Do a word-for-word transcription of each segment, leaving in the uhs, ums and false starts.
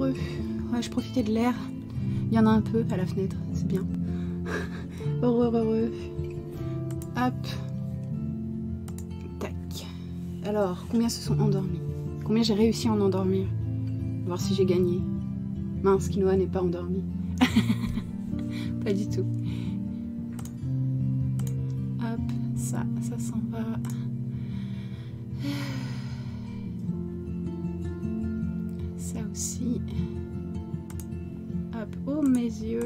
heureux. Ouais, je profitais de l'air. Il y en a un peu à la fenêtre, c'est bien. Heureux, heureux. Hop. Tac. Alors, combien se sont endormis? Combien j'ai réussi à en endormir? Voir si j'ai gagné. Mince, Quinoa n'est pas endormi. Pas du tout. Hop, ça, ça s'en va. Ça aussi. Hop, oh mes yeux.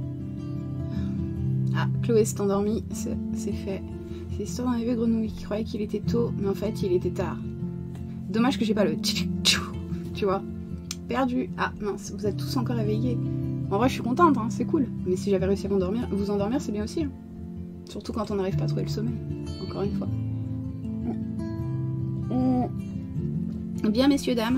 Ah, Chloé s'est endormie, c'est fait. C'est l'histoire d'un bébé grenouille qui croyait qu'il était tôt, mais en fait il était tard. Dommage que j'ai pas le tchou, tu vois. Perdu. Ah mince, vous êtes tous encore éveillés. En vrai je suis contente, hein, c'est cool. Mais si j'avais réussi à m'endormir, vous endormir c'est bien aussi. Hein. Surtout quand on n'arrive pas à trouver le sommeil. Encore une fois. Bien messieurs, dames.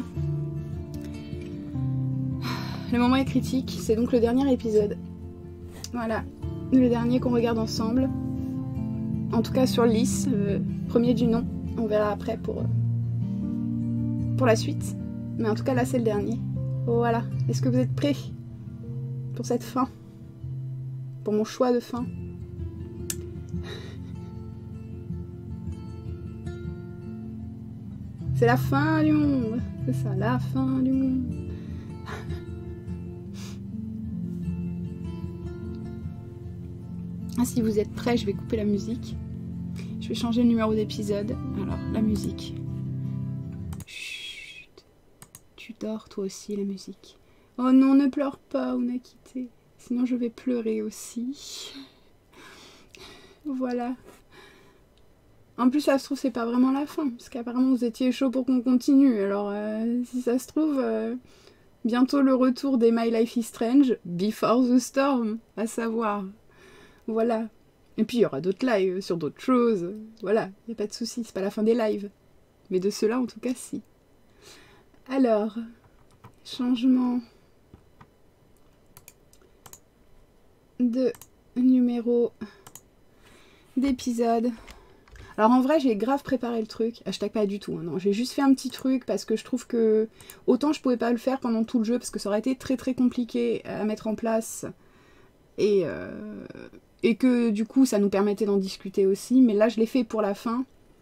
Le moment est critique, c'est donc le dernier épisode. Voilà. Le dernier qu'on regarde ensemble. En tout cas sur Lys, le premier du nom. On verra après pour, pour la suite. Mais en tout cas là c'est le dernier. Voilà. Est-ce que vous êtes prêts pour cette fin? Pour mon choix de fin? C'est la fin du monde. C'est ça, la fin du monde. Ah, si vous êtes prêts, je vais couper la musique. Je vais changer le numéro d'épisode. Alors, la musique. Chut. Tu dors toi aussi, la musique. Oh non, ne pleure pas, on a quitté. Sinon, je vais pleurer aussi. Voilà. En plus, ça se trouve, c'est pas vraiment la fin. Parce qu'apparemment, vous étiez chaud pour qu'on continue. Alors, euh, si ça se trouve, euh, bientôt le retour des My Life is Strange, Before the Storm, à savoir. Voilà. Et puis il y aura d'autres lives sur d'autres choses. Voilà, il n'y a pas de souci, c'est pas la fin des lives. Mais de ceux-là, en tout cas, si. Alors, changement de numéro d'épisode. Alors en vrai, j'ai grave préparé le truc. Hashtag pas du tout, hein, non. J'ai juste fait un petit truc parce que je trouve que autant je pouvais pas le faire pendant tout le jeu parce que ça aurait été très très compliqué à mettre en place. Et... Euh... Et que du coup ça nous permettait d'en discuter aussi, mais là je l'ai fait pour la fin.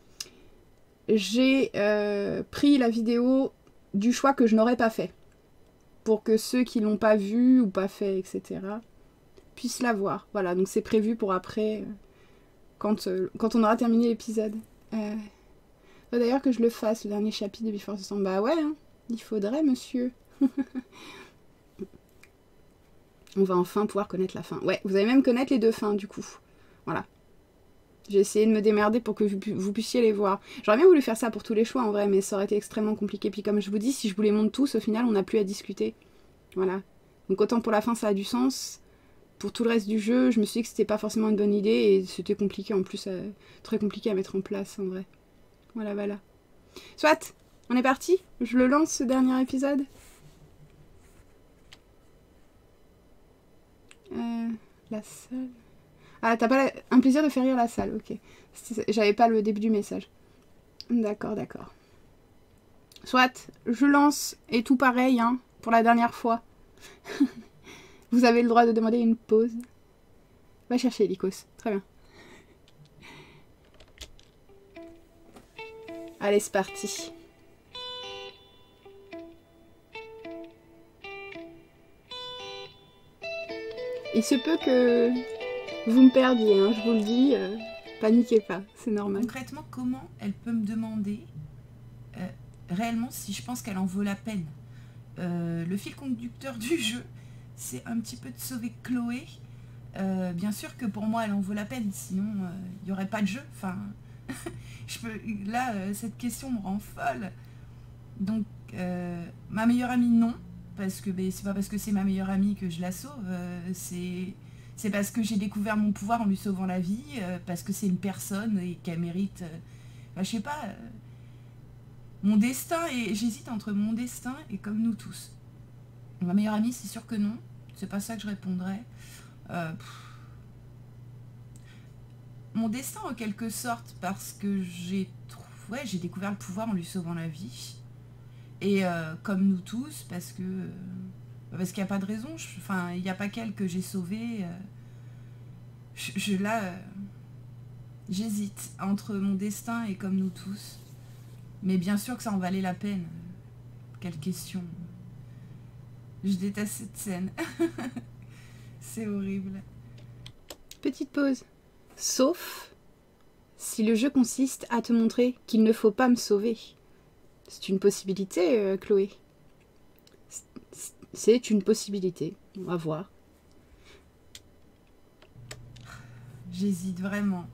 J'ai euh, pris la vidéo du choix que je n'aurais pas fait. Pour que ceux qui l'ont pas vu ou pas fait, et cetera puissent la voir. Voilà, donc c'est prévu pour après, quand, euh, quand on aura terminé l'épisode. Euh... D'ailleurs que je le fasse, le dernier chapitre de Before the Storm. Bah ouais, hein, il faudrait monsieur. On va enfin pouvoir connaître la fin. Ouais, vous allez même connaître les deux fins, du coup. Voilà. J'ai essayé de me démerder pour que vous puissiez les voir. J'aurais bien voulu faire ça pour tous les choix, en vrai, mais ça aurait été extrêmement compliqué. Puis comme je vous dis, si je vous les montre tous, au final, on n'a plus à discuter. Voilà. Donc autant pour la fin, ça a du sens. Pour tout le reste du jeu, je me suis dit que c'était pas forcément une bonne idée, et c'était compliqué, en plus, euh, très compliqué à mettre en place, en vrai. Voilà, voilà. Soit, on est parti. Je le lance, ce dernier épisode. Euh, la salle... Ah, t'as pas la... un plaisir de faire rire la salle, ok. J'avais pas le début du message. D'accord, d'accord. Soit, je lance, et tout pareil, hein, pour la dernière fois. Vous avez le droit de demander une pause. Va chercher, Lycos. Très bien. Allez, c'est parti. Il se peut que vous me perdiez, hein, je vous le dis, euh, paniquez pas, c'est normal. Concrètement, comment elle peut me demander euh, réellement si je pense qu'elle en vaut la peine? euh, Le fil conducteur du jeu, c'est un petit peu de sauver Chloé. Euh, bien sûr que pour moi, elle en vaut la peine, sinon il euh, n'y aurait pas de jeu. Enfin, je peux, là, euh, cette question me rend folle. Donc, euh, ma meilleure amie, non. Parce que ben, c'est pas parce que c'est ma meilleure amie que je la sauve, euh, c'est c'est parce que j'ai découvert mon pouvoir en lui sauvant la vie, euh, parce que c'est une personne et qu'elle mérite, euh, ben, je sais pas, euh, mon destin, et j'hésite entre mon destin et comme nous tous. Ma meilleure amie, c'est sûr que non, c'est pas ça que je répondrais. Euh, mon destin en quelque sorte, parce que j'ai ouais, j'ai découvert le pouvoir en lui sauvant la vie. Et euh, comme nous tous, parce que euh, parce qu'il n'y a pas de raison. Je, enfin, il n'y a pas qu'elle que j'ai sauvée. Euh, je, je là, euh, j'hésite entre mon destin et comme nous tous. Mais bien sûr que ça en valait la peine. Quelle question. Je déteste cette scène. C'est horrible. Petite pause. Sauf si le jeu consiste à te montrer qu'il ne faut pas me sauver. C'est une possibilité, euh, Chloé. C'est une possibilité. On va voir. J'hésite vraiment.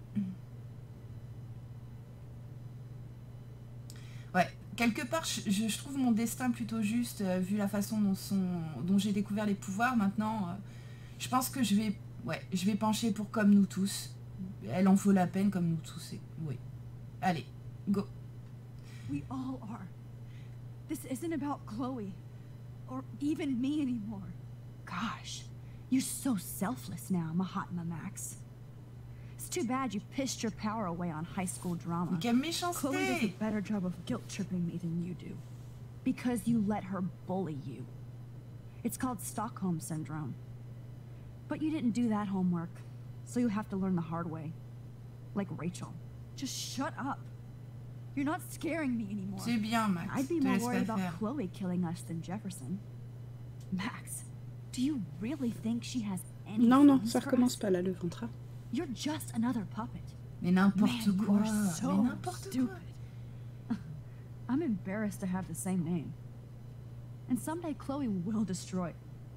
Ouais, quelque part, je, je trouve mon destin plutôt juste, euh, vu la façon dont, sont, dont j'ai découvert les pouvoirs. Maintenant, euh, je pense que je vais, ouais, je vais pencher pour comme nous tous. Elle en vaut la peine comme nous tous. Et, oui. Allez, go. We all are. This isn't about Chloe. Or even me anymore. Gosh, you're so selfless now, Mahatma Max. It's too bad you pissed your power away on high school drama. Quelle Chloe does a méchanceté! better job of guilt-tripping me than you do. Because you let her bully you. It's called Stockholm Syndrome. But you didn't do that homework, so you have to learn the hard way. Like Rachel. Just shut up. You're not scaring me anymore. C'est bien, Max. I'd be Te more laisse worried pas about faire. Chloe killing us than Jefferson. Max, do you really think she has any Non, non, feelings ça for recommence us? pas là, le ventre. You're just another puppet. Mais n'importe Man, you quoi. are so Mais n'importe quoi. stupid. I'm embarrassed to have the same name. And someday Chloé will destroy.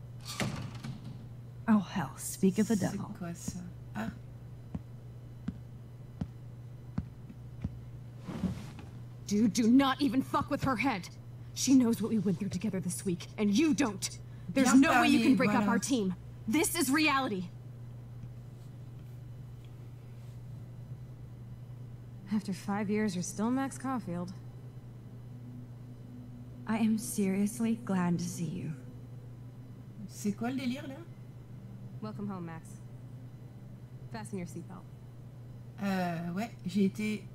Oh hell, speak of the C'est devil. quoi ça? Ah, Dude, do not even fuck with her head. She knows what we went through together this week, and you don't. There's Bien no way you parlé, can break up voilà. our team. This is reality. After five years, you're still Max Caulfield. I am seriously glad to see you. c'est quoi le délire là? Welcome home, Max. Fasten your seatbelt. Euh, ouais, j'ai été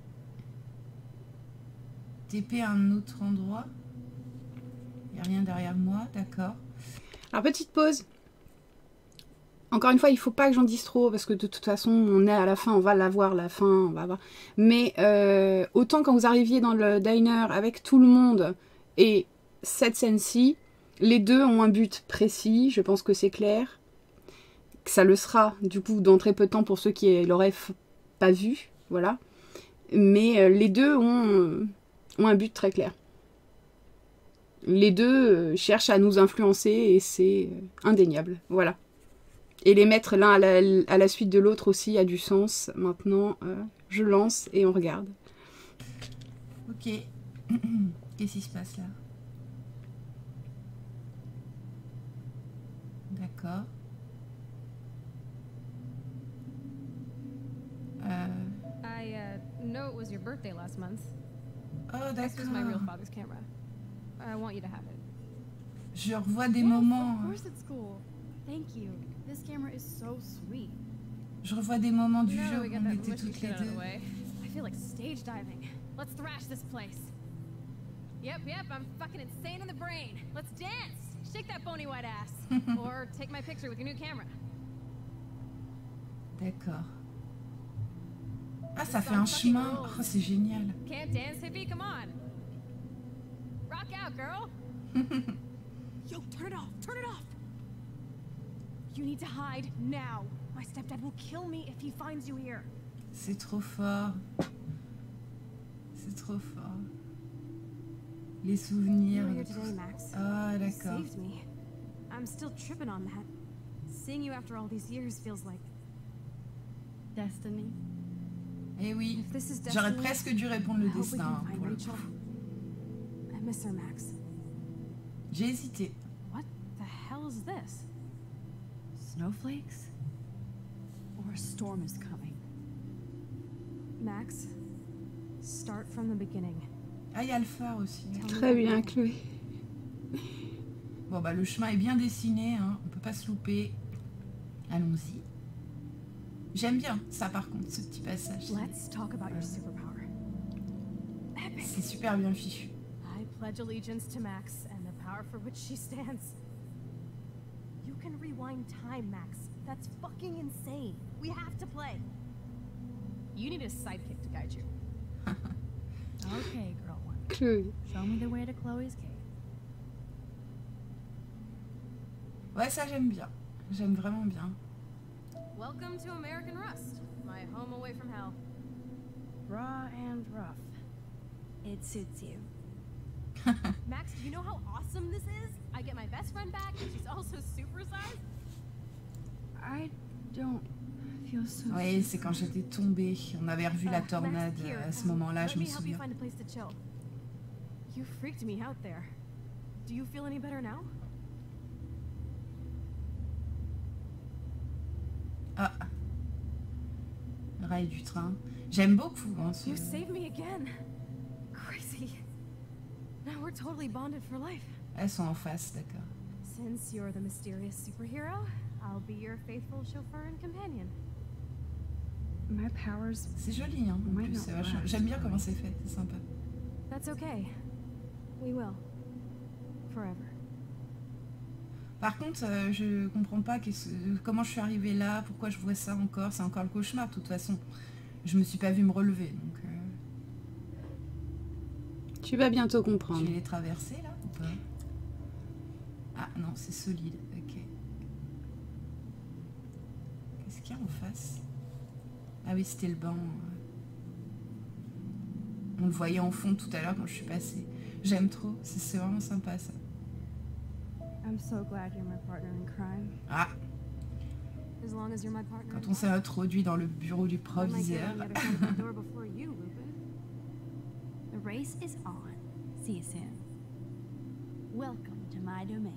T P à un autre endroit. Il a rien derrière moi, d'accord. Alors, petite pause. Encore une fois, il faut pas que j'en dise trop, parce que de toute façon, on est à la fin, on va la voir, la fin, on va voir. Mais euh, autant quand vous arriviez dans le diner avec tout le monde, et cette scène-ci, les deux ont un but précis, je pense que c'est clair. Que ça le sera, du coup, dans très peu de temps pour ceux qui l'auraient pas vu, voilà. Mais euh, les deux ont, euh, ont un but très clair. Les deux euh, cherchent à nous influencer et c'est euh, indéniable, voilà. Et les mettre l'un à la, à la suite de l'autre aussi a du sens. Maintenant, euh, je lance et on regarde. Ok. Qu'est-ce qui se passe là? D'accord. Euh... I uh, know it was your birthday last month. Oh, This was my real d'accord. father's camera. I want you to have it. Je revois des Yes, moments. of course it's cool. Thank you. This camera is so sweet. Je revois des moments du Now jeu we où got on that était mushy toutes les shit out of deux. the way. I feel like stage diving. Let's thrash this place. Yep, yep, I'm fucking insane in the brain. Let's dance. Shake that bony white ass. Or take my picture with your new camera. D'accord. Ah, ça fait un chemin. Oh, c'est génial. Can't dance, hippie? Come on. Rock out, girl. Yo, turn it off. Turn it off. You need to hide now. My stepdad will kill me if he finds you here. C'est trop fort. C'est trop fort. Les souvenirs. You're here today, Max. Ah, You d'accord. saved me. I'm still tripping on that. Seeing you after all these years feels like Destiny. Eh oui. if this is J'aurais destiny, presque dû répondre le I hope we destin. can hein, find pour le Rachel. coup. I miss her, Max. J'ai hésité. What the hell is this? Snowflakes? Or a storm is coming? Max, start from the beginning. Ah, il y a le phare aussi. Tell me Très bien, everything. Chloé. Bon, bah, le chemin est bien dessiné. Hein. On peut pas se louper. Allons-y. J'aime bien ça, par contre, ce petit passage. Let's talk about your superpower. C'est super bien fichu. I pledge allegiance to Max and the power for which she stands. You can rewind time, Max. That's fucking insane. We have to play. You need a sidekick to guide you. Okay, girl one. Chloé. Show me the way to Chloe's cave. Ouais, ça j'aime bien. J'aime vraiment bien. Welcome to American Rust, my home away from hell. Raw and rough. It suits you. Max, do you know how awesome this is? I get my best friend back, and she's also supersized. I don't feel so. Oui, c'est quand j'étais tombée. On avait revu la Uh, Max, tornade here, à ce um, moment-là, let je me me help you souviens. find a place to chill. You freaked me out there. Do you feel any better now? Ah, le rail du train. J'aime beaucoup. Hein, ce... You saved me again. Crazy. Now we're totally bonded for life. Elles sont en face, d'accord. Since you're the mysterious superhero, I'll be your faithful chauffeur and companion. My powers. C'est joli, hein. En Why plus, not c'est vachement- last? j'aime bien comment c'est fait, c'est sympa. That's okay. We will. Forever. Par contre, euh, je comprends pas qu'est-ce- comment je suis arrivée là, pourquoi je vois ça encore. C'est encore le cauchemar, de toute façon. Je me suis pas vue me relever, donc... Euh... Tu vas bientôt Je comprendre. vais les traverser, là, ou pas? Ah, non, c'est solide, ok. Qu'est-ce qu'il y a en face? Ah oui, c'était le banc. On le voyait en fond tout à l'heure quand je suis passée. J'aime trop, c'est c'est vraiment sympa, ça. I'm so glad you're my partner in crime. Ah, As long as you're my partner. quand in on s'est crime. introduit dans le bureau du I might get proviseur. on the other side of the door before you, Lupin. The race is on. See you soon. Welcome to my domain.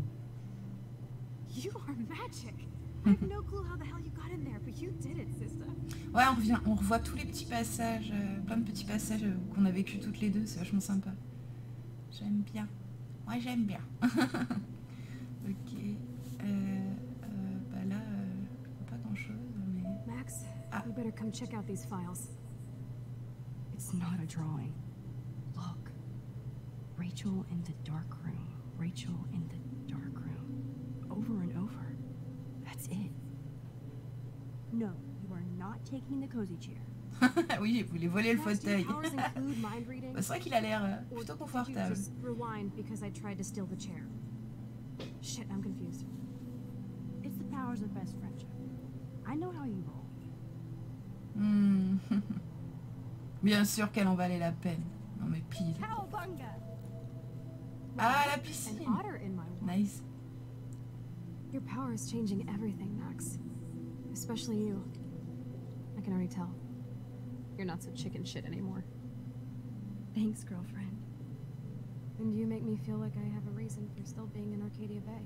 You are magic. I have no clue how the hell you got in there, but you did it, sister. Ouais, on, revient, on revoit tous les petits passages, euh, plein de petits passages euh, qu'on a vécu toutes les deux, c'est vachement sympa. J'aime bien. Ouais, j'aime bien. Ok. Euh, euh, bah là, euh, pas grand chose, mais. Max, Ah. you better come check out these files. It's not a drawing. Look. Rachel in the dark room. Rachel in the dark room. Over and over. That's it. No, you are not taking the cozy chair. Oui, il voulait voler le Max, do fauteuil. your powers include mind reading? Bah, c'est vrai qu'il a l'air euh, Or plutôt did you confortable. just rewind because I tried to steal the chair? Shit, I'm confused. It's the powers of best friendship. I know how you roll. Hmm. Bien sûr qu'elle en valait la peine. Non mais pile. Cowabunga! Ah, la An piscine. otter in my womb. Nice. Your power is changing everything, Max. Especially you. I can already tell. You're not so chicken shit anymore. Thanks, girlfriend. And you make me feel like I have a reason for still being in Arcadia Bay.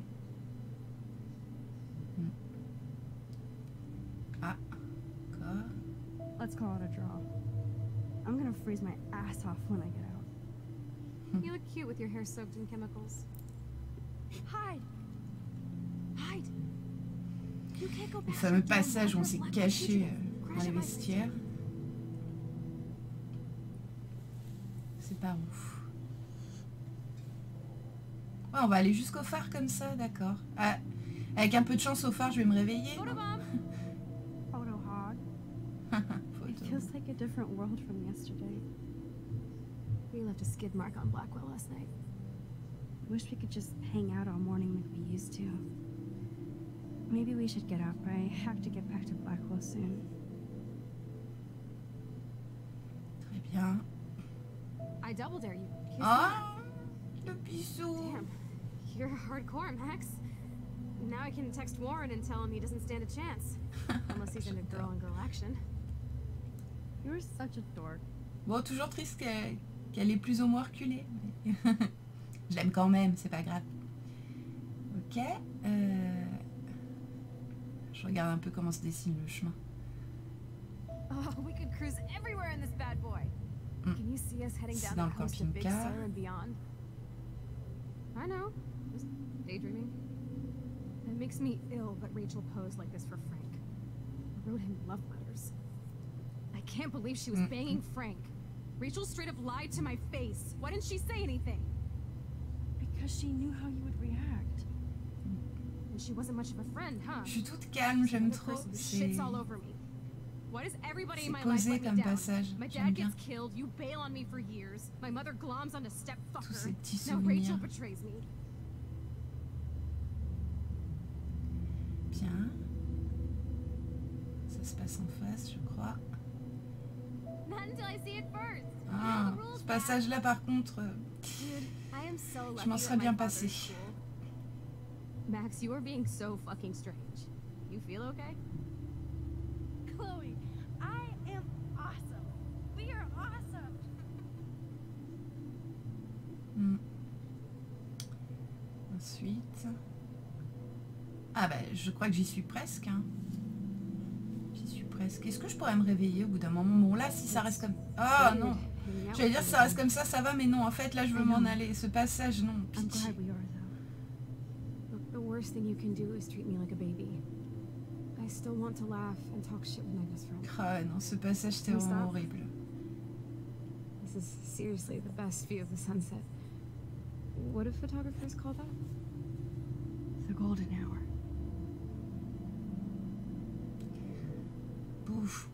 Ah. Quoi? Let's call it a draw. I'm gonna freeze my ass off when I get out. You look cute with your hair soaked in chemicals. Hide! Hide! You can't go Le back to fameux the dorm passage où on after s'est Black caché Fugitive. euh, dans Crash les at my vestiaires. C'est pas ouf. Ouais, on va aller jusqu'au phare comme ça, d'accord. Ah, avec un peu de chance au phare, je vais me réveiller. non Photobomb! Photo hog. It Photo. feels like a different world from yesterday. We left a skid mark on Blackwell last night. Wish we could just hang out all morning like we used to. Maybe we should get up. I have to get back to Blackwell soon. Très bien. I double dare you. Kiss me. Ah, le bisou. Damn. You're hardcore, Max. Now I can text Warren and tell him he doesn't stand a chance. Unless he's into girl on girl action. You're such a dork. Bon, toujours triste qu'elle qu'elle est plus ou moins reculée. mais je l'aime quand même, c'est pas grave. Ok. Euh... Je regarde un peu comment se dessine le chemin. Oh, we could cruise everywhere in this bad boy. Mm. Can you see us heading C'est down dans the le coast of Big camping-car. Sur and beyond? I know. Just daydreaming. It makes me ill that Rachel posed like this for Frank. Wrote him love letters. I can't believe she was Mm. banging Frank. Rachel straight up lied to my face. Why didn't she say anything? Because she knew how you would react. And she wasn't much of a friend, huh? Je suis toute calme, j'aime Another trop. person who C'est shits all over me. Why does everybody c'est in my life posé let me comme down? passage. My J'aime dad bien. gets killed, you bail on me for years. My mother gloms onto step Tous ces fucker. petits Now Rachel souvenirs. betrays me. Bien. Ça se passe en face, je crois. Not until I see it first. Ah, The rules, ce passage-là, par contre, euh, Dude, I am so lucky je m'en that serais my bien father's passé. cool. Max, you are being so fucking strange. You feel okay? Chloe, I am awesome. We are awesome. Hmm. Ensuite... Ah bah, je crois que j'y suis presque. Hein. J'y suis presque. Est-ce que je pourrais me réveiller au bout d'un moment? Bon, là, si ça reste comme... Ah non. Hanging out J'allais with dire si ça them reste comme ça, ça va, mais non, en fait, là, je veux m'en aller. Ce passage, non, I'm pitié. glad we are, though. Look, the worst thing you can do is treat me like a baby. I still want to laugh and talk shit with my best friend. Ah non, ce passage, c'était Can we vraiment stop? horrible. This is seriously the best view of the sunset. What do photographers call that? The golden hour. Bouf.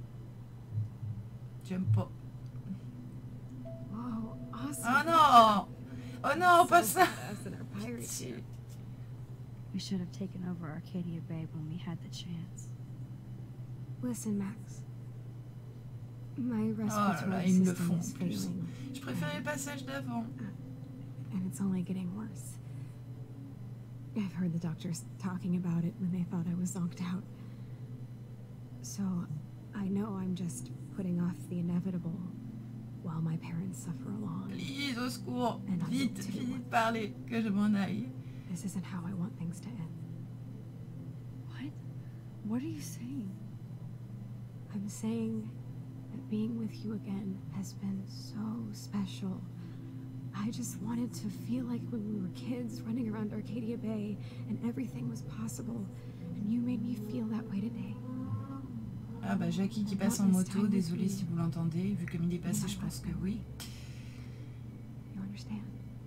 J'aime pas. Whoa, awesome. Oh non. Oh non, pas ça. Us and our pirate Pitié. ship. We should have taken over Arcadia Bay when we had the chance. Listen, Max. My Oh là respiratory là, ils me le system font is en plus. failing, Je préférais le passage d'avant. and it's only getting worse. I've heard the doctors talking about it when they thought I was zonked out. So, I know I'm just putting off the inevitable while my parents suffer along. Please, au secours. And I Vite, will too. finis de parler, que je m'en aille. This isn't how I want things to end. What? What are you saying? I'm saying that being with you again has been so special. I just wanted to feel like when we were kids running around Arcadia Bay and everything was possible. And you made me feel that way today. Ah bah Jackie qui passe en moto, désolé si vous l'entendez, vu comme il est passé, je pense que oui. You understand?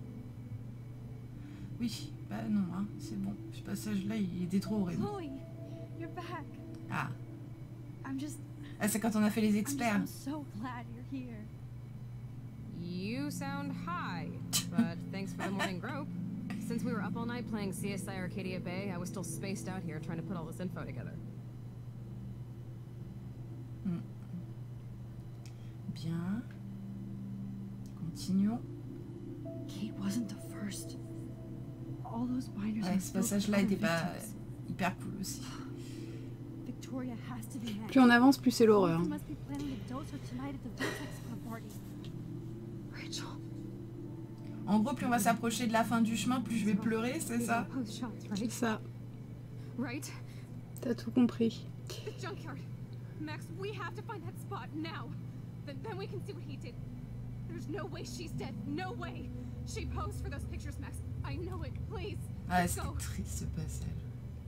Oui, bah non, hein, c'est bon. Ce passage-là, il était trop horrible. Chloe, you're back. Ah, I'm just... ah c'est quand on a fait les I'm, just, experts. I'm so glad you're here. You sound high, but thanks for the morning grope. Since we were up all night playing C S I Arcadia Bay, I was still spaced out here trying to put all this info together. Hmm. Bien. Continuons. Kate wasn't the first. All those binders Ouais, are ce filled with passage-là other était pas victims. hyper cool aussi. Victoria has to be next. Plus on avance, plus c'est l'horreur. Ethan must be planning to dose her tonight at the Vortex Club party. Rachel. En gros, plus on va s'approcher de la fin du chemin, plus je vais pleurer, c'est We ça? gotta post shots, C'est right? ça, Right? t'as tout compris. The junkyard. Max, we have to find that spot now. Then, then we can see what he did. There's no way she's dead. No way. She posed for those pictures, Max. I know it. Please. Ah, Let's c'était go. triste ce passage.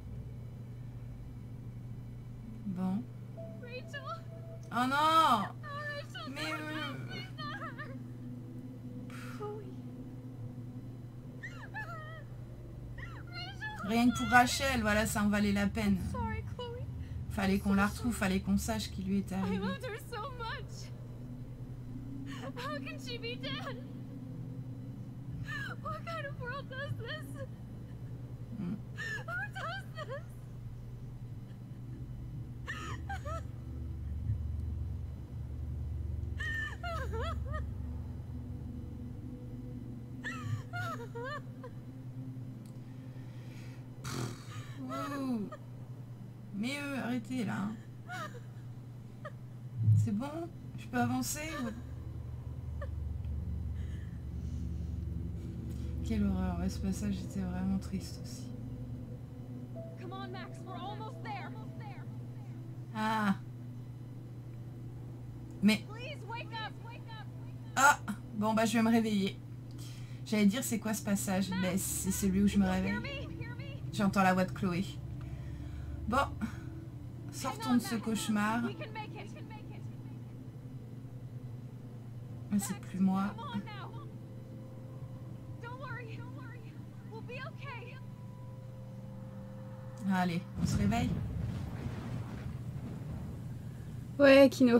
Bon. Rachel. Oh non! Oh, Rachel. Mais... no, euh, no, please not her. Chloe. Rachel. Rien que pour Rachel, voilà, ça en valait la peine. Sorry, Chloe. Fallait qu'on la retrouve, fallait qu'on sache ce qui lui est I arrivé. loved her so much. How can she be dead? What kind of world does this? Mm. Who does this? Ouh. Mais euh, arrêtez là. hein. C'est bon? Je peux avancer ou... Quelle horreur, ouais, ce passage était vraiment triste aussi. Come on, Max, we're almost there. Almost there. Ah. Mais... Please wake up. Wake up. Wake up. Ah. Bon bah je vais me réveiller. J'allais dire c'est quoi ce passage? Ben c'est celui où je me réveille. Hear me? Hear me? J'entends la voix de Chloé. Bon. Sortons de ce cauchemar. We can make it. We can make it. Mais c'est plus moi. Come on now. Don't worry, don't worry. We'll be okay. Allez, on se réveille. Ouais, Kino.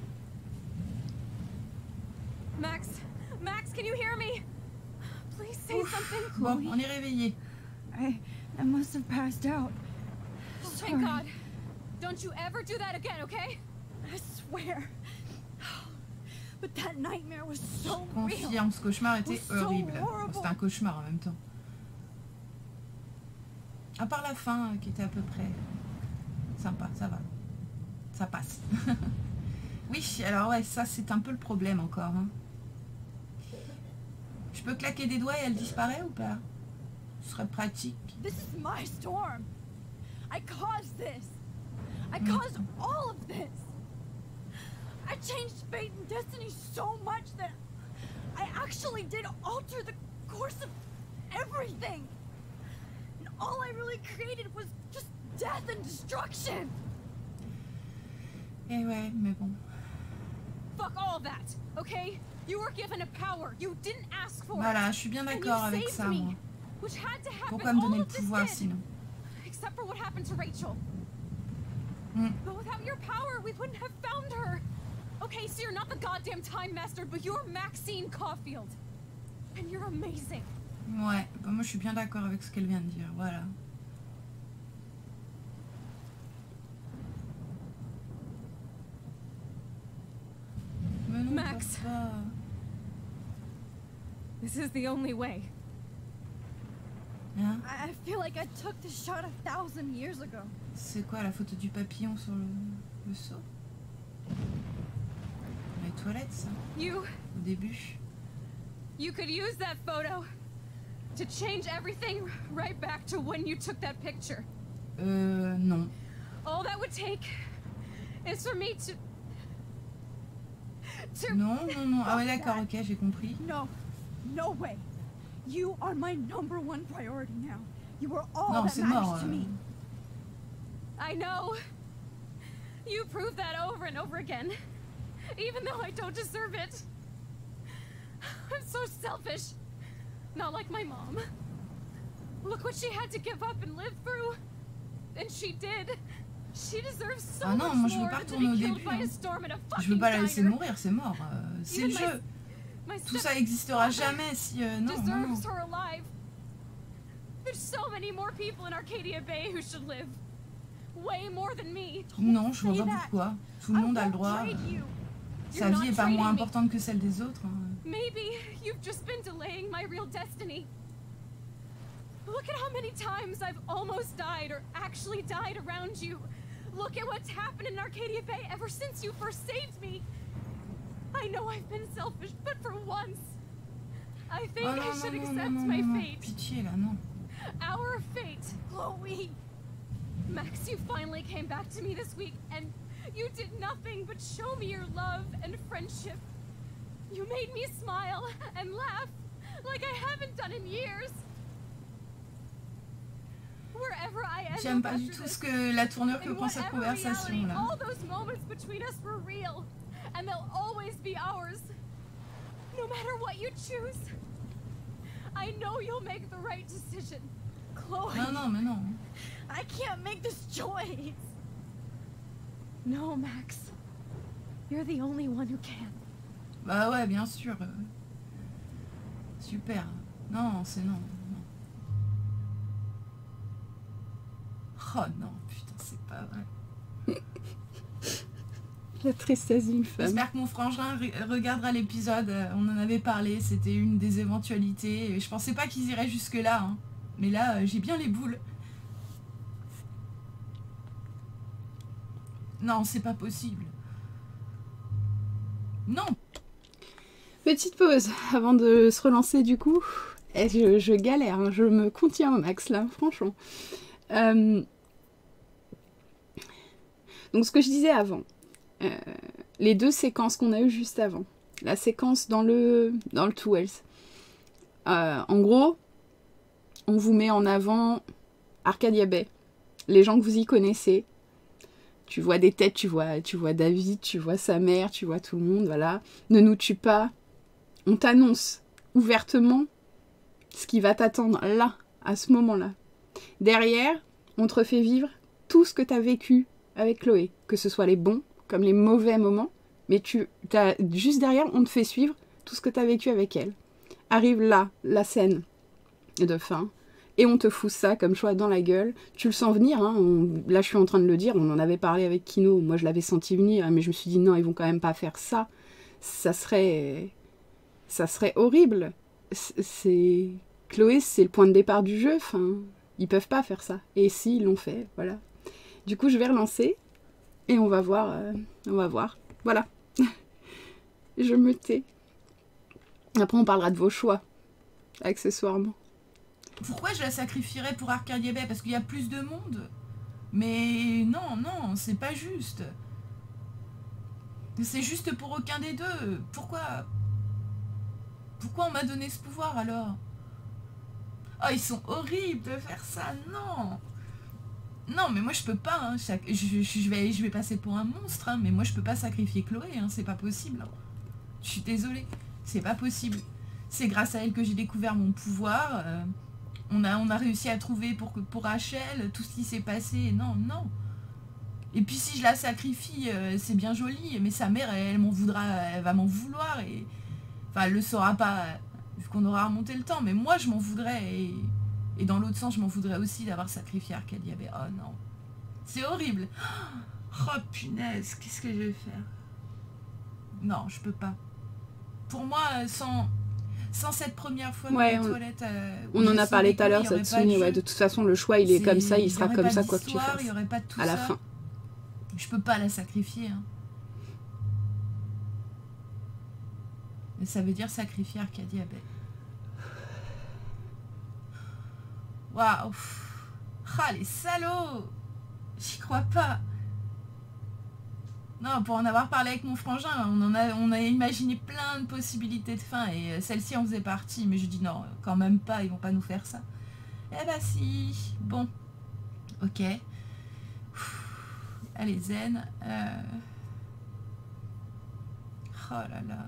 Max, Max, can you hear me? Please say Ouf. something. Bon, on est réveillé. I, I must have passed out. Oh, Sorry. thank God. Don't you ever do that again, okay? I swear. But that nightmare was so real. Confirme, ce cauchemar était So horrible. horrible. C'était un cauchemar en même temps. À part la fin, euh, qui était à peu près sympa, ça va. Ça passe. Oui, alors ouais, ça c'est un peu le problème encore. Hein. Je peux claquer des doigts et elle disparaît ou pas? Ce serait pratique. This is my storm. I caused this. I Mm. caused all of this. I changed fate and destiny so much that I actually did alter the course of everything. And all I really created was just death and destruction. Et ouais, mais bon. Fuck all that, okay? You were given a power you didn't ask for. Voilà, je suis bien And you d'accord avec saved ça, me, moi. which had to happen. Pourquoi me donner all le of this pouvoir did, sinon? except for what happened to Rachel. Mm. But without your power, we wouldn't have found her. Okay, so you're not the goddamn Time Master, but you're Maxine Caulfield. And you're amazing. Ouais, bah moi je suis bien d'accord avec ce qu'elle vient de dire, voilà. Mais non, Max. papa. This is the only way. Hein? I, I feel like I took this shot a thousand years ago. C'est quoi la photo du papillon sur le, le seau? Les toilettes, ça, You, au début. you could use that photo to change everything right back to when you took that picture. Euh, non. All that would take is for me to... to... Non, non, non. Ah ouais, d'accord, ok, j'ai compris. No, no way. You are my number one priority now. You are all Non, that c'est matters mort. to euh. me. I know. You proved that over and over again. Even though I don't deserve it. I'm so selfish. Not like my mom. Look what she had to give up and live through. And she did. She deserves so Ah non, much moi je veux more pas than to retourner au be killed début. by Hein. a storm in a Je veux fucking pas la laisser diner. mourir, c'est mort. euh, c'est le Even my- jeu. My Tout step ça existera jamais si... euh, non, non, non. deserves her alive. There's so many more people in Arcadia Bay who should live. Way more than me. Non, je vois say pas that. pourquoi. Tout le I monde a le won't droit. trade euh, you. Sa You're vie not est pas moins trading me. importante que celle des autres. hein. Maybe you've just been delaying my real destiny. Look at how many times I've almost died or actually died around you. Look at what's happened in Arcadia Bay ever since you first saved me. I know I've been selfish, but for once, I think Oh I non, should non, non, accept non, my non, non. fate. Pitié là, non. Our fate. Chloe. Max, you finally came back to me this week, and you did nothing but show me your love and friendship. You made me smile and laugh like I haven't done in years. Wherever I end J'aime up pas du after tout this, ce que la tournure que in prend cette whatever conversation reality, là. all those moments between us were real, and they'll always be ours. No matter what you choose, I know you'll make the right decision. Chloe. Non, non, mais non. I can't make this choice. No, Max. You're the only one who can. Bah ouais, bien sûr. euh. Super. Non, c'est non. non. Oh non, putain, c'est pas vrai. La tristesse d'une femme. J'espère que mon frangin re- regardera l'épisode. euh, On en avait parlé, c'était une des éventualités. Et je pensais pas qu'ils iraient jusque-là. Hein. Mais là, euh, j'ai bien les boules. Non, c'est pas possible. Non. Petite pause avant de se relancer du coup. Et je, je galère, hein, je me contiens au max là, franchement. Euh, Donc ce que je disais avant, euh, les deux séquences qu'on a eues juste avant, la séquence dans le, dans le Two Wells, euh, en gros, on vous met en avant Arcadia Bay, les gens que vous y connaissez. Tu vois des têtes, tu vois, tu vois David, tu vois sa mère, tu vois tout le monde, voilà. Ne nous tue pas. On t'annonce ouvertement ce qui va t'attendre là, à ce moment-là. Derrière, on te refait vivre tout ce que tu as vécu avec Chloé, que ce soit les bons comme les mauvais moments, mais tu t'as, juste derrière, on te fait suivre tout ce que tu as vécu avec elle. Arrive là, la scène de fin, et on te fout ça comme choix dans la gueule. Tu le sens venir, hein, on, là je suis en train de le dire, on en avait parlé avec Kino, moi je l'avais senti venir, mais je me suis dit non, ils vont quand même pas faire ça. Ça serait... Ça serait horrible. C'est... Chloé, c'est le point de départ du jeu, enfin, ils peuvent pas faire ça. Et si, ils l'ont fait, voilà. Du coup, je vais relancer, et on va voir, euh, on va voir. Voilà. Je me tais. Après, on parlera de vos choix, accessoirement. Pourquoi je la sacrifierais pour Arcadia Bay? Parce qu'il y a plus de monde. Mais non, non, c'est pas juste. C'est juste pour aucun des deux. Pourquoi Pourquoi on m'a donné ce pouvoir alors? Oh, ils sont horribles de faire ça, non. Non, mais moi je peux pas, hein. je, je, je, vais, je vais passer pour un monstre, hein. Mais moi je peux pas sacrifier Chloé, hein. C'est pas possible. Je suis désolée, c'est pas possible. C'est grâce à elle que j'ai découvert mon pouvoir. Euh, on, a, on a réussi à trouver pour, pour Rachel tout ce qui s'est passé. Non, non. Et puis si je la sacrifie, euh, c'est bien joli, mais sa mère, elle, elle m'en voudra, elle va m'en vouloir. Et... Enfin, elle le saura pas, vu qu'on aura remonté le temps, mais moi je m'en voudrais. Et, et dans l'autre sens, je m'en voudrais aussi d'avoir sacrifié Arcadia Bay. Oh non. C'est horrible. Oh punaise, qu'est-ce que je vais faire? Non, je peux pas. Pour moi, sans, sans cette première fois ouais, dans la on, toilette... Euh, on en a parlé tout à l'heure, cette Satsumi. Ouais, de toute façon, le choix, il est, est comme ça, il sera comme ça, quoi que tu fasses. Il y aurait pas de tout à ça. la fin. Je peux pas la sacrifier. Hein. Et ça veut dire sacrifier Arcadia Bay. Waouh. Ah, les salauds. J'y crois pas. Non, pour en avoir parlé avec mon frangin, on, en a, on a imaginé plein de possibilités de fin et celle-ci en faisait partie. Mais je dis non, quand même pas, ils vont pas nous faire ça. Eh bah si. Bon. Ok. Allez, zen. Euh... Oh là là.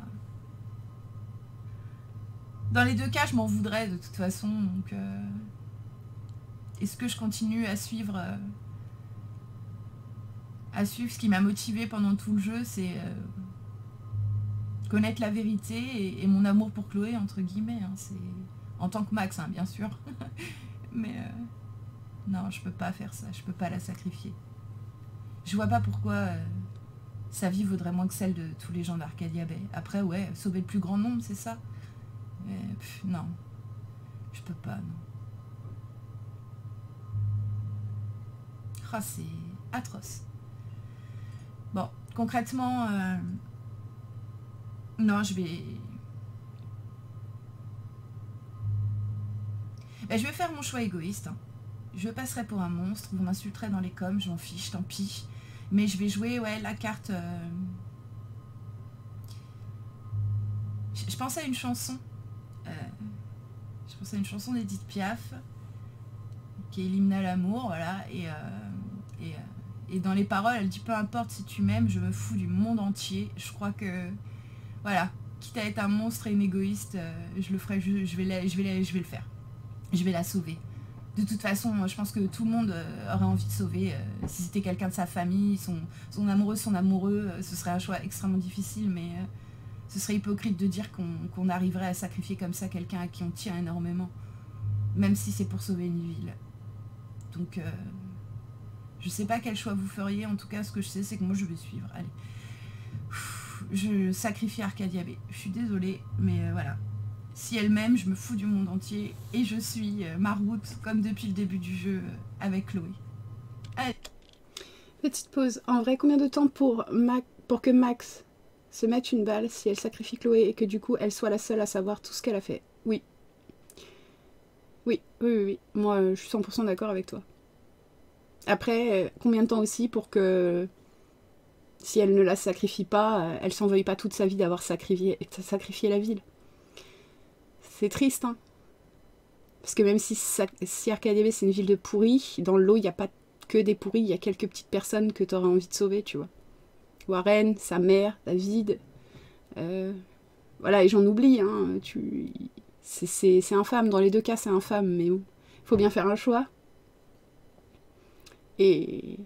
Dans les deux cas, je m'en voudrais de toute façon. Donc, euh... est-ce que je continue à suivre... Euh... à suivre ce qui m'a motivé pendant tout le jeu, c'est euh, connaître la vérité et, et mon amour pour Chloé, entre guillemets. Hein, c'est en tant que Max, hein, bien sûr. Mais euh, non, je peux pas faire ça, je peux pas la sacrifier. Je vois pas pourquoi euh, sa vie vaudrait moins que celle de tous les gens d'Arcadia Bay. Après, ouais, sauver le plus grand nombre, c'est ça. Mais pff, non, je peux pas, non. Ah, c'est atroce. Bon, concrètement, euh, non, je vais... Ben, je vais faire mon choix égoïste. Hein. Je passerai pour un monstre, vous m'insulterez dans les coms, je m'en fiche, tant pis. Mais je vais jouer, ouais, la carte... Euh... Je, je pensais à une chanson. Euh... Je pensais à une chanson d'Edith Piaf, qui est l'hymne à l'amour, voilà, et... Euh... et euh... Et dans les paroles, elle dit peu importe si tu m'aimes, je me fous du monde entier. Je crois que, voilà, quitte à être un monstre et une égoïste, euh, je le ferai, je, je, vais la, je, vais la, je vais le faire. Je vais la sauver. De toute façon, je pense que tout le monde euh, aurait envie de sauver. Euh, si c'était quelqu'un de sa famille, son, son amoureux, son amoureux, euh, ce serait un choix extrêmement difficile, mais euh, ce serait hypocrite de dire qu'on qu'on arriverait à sacrifier comme ça quelqu'un à qui on tient énormément. Même si c'est pour sauver une ville. Donc... Euh, je sais pas quel choix vous feriez, en tout cas ce que je sais c'est que moi je vais suivre. Allez. Je sacrifie Arcadia Bay. Je suis désolée, mais euh, voilà. Si elle m'aime, je me fous du monde entier et je suis euh, ma route comme depuis le début du jeu euh, avec Chloé. Allez. Petite pause. En vrai, combien de temps pour, Ma pour que Max se mette une balle si elle sacrifie Chloé et que du coup elle soit la seule à savoir tout ce qu'elle a fait? Oui. Oui, oui, oui, oui. Moi euh, je suis cent pour cent d'accord avec toi. Après, combien de temps aussi pour que, si elle ne la sacrifie pas, elle s'en veuille pas toute sa vie d'avoir sacrifié, sacrifié la ville. C'est triste, hein. Parce que même si, si Arcadia Bay c'est une ville de pourri, dans l'eau il n'y a pas que des pourris, il y a quelques petites personnes que tu aurais envie de sauver, tu vois. Warren, sa mère, David. Euh, voilà, et j'en oublie, hein. Tu... C'est infâme, dans les deux cas c'est infâme, mais bon, il faut bien faire un choix. Et...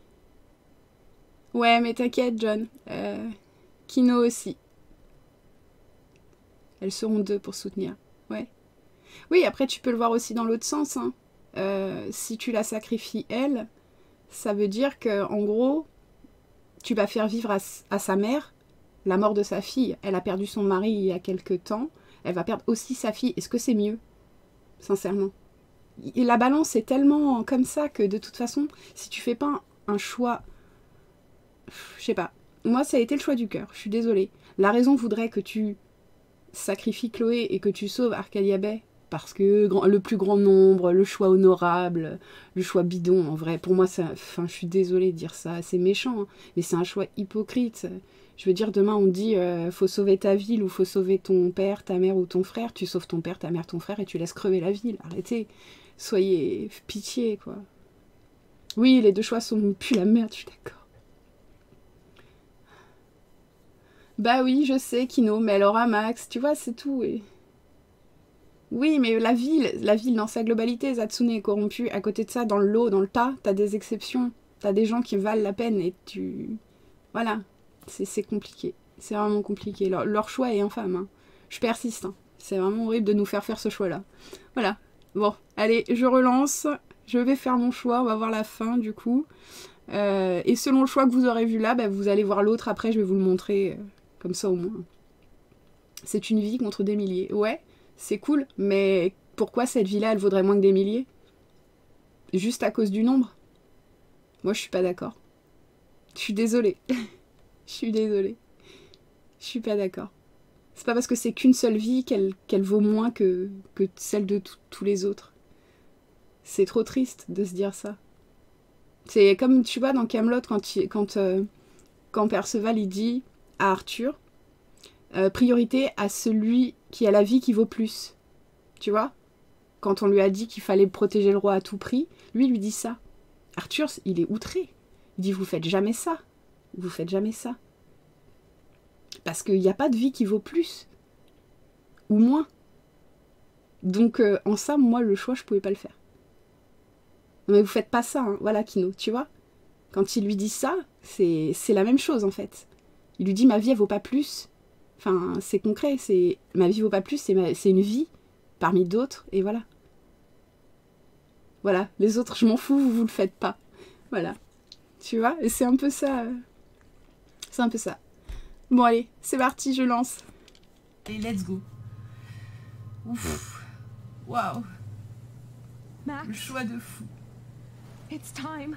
Ouais, mais t'inquiète, John. Euh... Kino aussi. Elles seront deux pour soutenir. Ouais. Oui, après tu peux le voir aussi dans l'autre sens. Hein. Euh, si tu la sacrifies, elle, ça veut dire que, en gros, tu vas faire vivre à, à sa mère la mort de sa fille. Elle a perdu son mari il y a quelque temps. Elle va perdre aussi sa fille. Est-ce que c'est mieux? Sincèrement. Et la balance est tellement comme ça que, de toute façon, si tu fais pas un, un choix... Je sais pas. Moi, ça a été le choix du cœur. Je suis désolée. La raison voudrait que tu sacrifies Chloé et que tu sauves Arcadia Bay parce que le plus grand nombre, le choix honorable, le choix bidon, en vrai, pour moi, ça, enfin, je suis désolée de dire ça, c'est méchant, hein, mais c'est un choix hypocrite. Je veux dire, demain, on dit, euh, faut sauver ta ville ou faut sauver ton père, ta mère ou ton frère. Tu sauves ton père, ta mère, ton frère et tu laisses crever la ville. Arrêtez. Soyez pitié, quoi. Oui, les deux choix sont plus la merde, je suis d'accord. Bah oui, je sais, Kino, mais elle aura Max, tu vois, c'est tout. Et... Oui, mais la ville, la ville dans sa globalité, Zatsune est corrompue. À côté de ça, dans le lot, dans le tas, t'as des exceptions. T'as des gens qui valent la peine et tu... Voilà, c'est compliqué. C'est vraiment compliqué. Leur, leur choix est infâme. Hein. Je persiste. Hein. C'est vraiment horrible de nous faire faire ce choix-là. Voilà. Bon, allez, je relance. Je vais faire mon choix. On va voir la fin, du coup. Euh, et selon le choix que vous aurez vu là, bah, vous allez voir l'autre. Après, je vais vous le montrer. Euh, comme ça, au moins. C'est une vie contre des milliers. Ouais, c'est cool. Mais pourquoi cette vie-là, elle vaudrait moins que des milliers? Juste à cause du nombre? Moi, je suis pas d'accord. Je suis désolée. Je suis désolée. Je suis pas d'accord. C'est pas parce que c'est qu'une seule vie qu'elle qu'elle vaut moins que, que celle de tous les autres. C'est trop triste de se dire ça. C'est comme, tu vois, dans Kaamelott, quand, il, quand, euh, quand Perceval, il dit à Arthur, euh, priorité à celui qui a la vie qui vaut plus. Tu vois? Quand on lui a dit qu'il fallait protéger le roi à tout prix, lui, il lui dit ça. Arthur, il est outré. Il dit, vous faites jamais ça. Vous faites jamais ça. Parce qu'il n'y a pas de vie qui vaut plus. Ou moins. Donc, euh, en ça, moi, le choix, je pouvais pas le faire. Non, mais vous faites pas ça, hein. Voilà, Kino, tu vois. Quand il lui dit ça, c'est la même chose, en fait. Il lui dit, ma vie, elle vaut pas plus. Enfin, c'est concret. C'est ma vie vaut pas plus, c'est une vie parmi d'autres, et voilà. Voilà, les autres, je m'en fous, vous, vous le faites pas. Voilà. Tu vois? Et c'est un peu ça. Euh... C'est un peu ça. Bon, allez, c'est parti, je lance. Et let's go. Ouf. Waouh. Le choix de fou. It's time.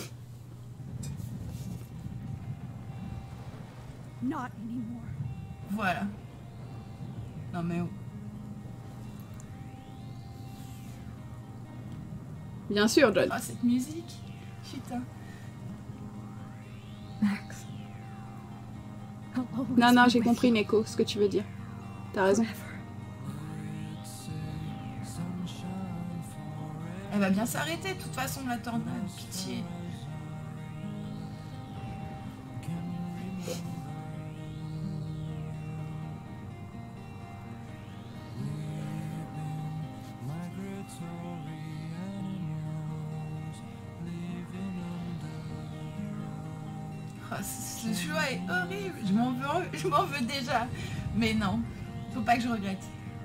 Not anymore. Voilà. Non mais... Bien sûr, John. Ah, cette musique. Putain. Max. Non, non, j'ai compris, Neko, ce que tu veux dire. T'as raison. Elle va bien s'arrêter, de toute façon, la tornade. Pitié. Oh, ce choix est horrible. Je m'en veux, je m'en veux déjà. Mais non, faut pas que je regrette.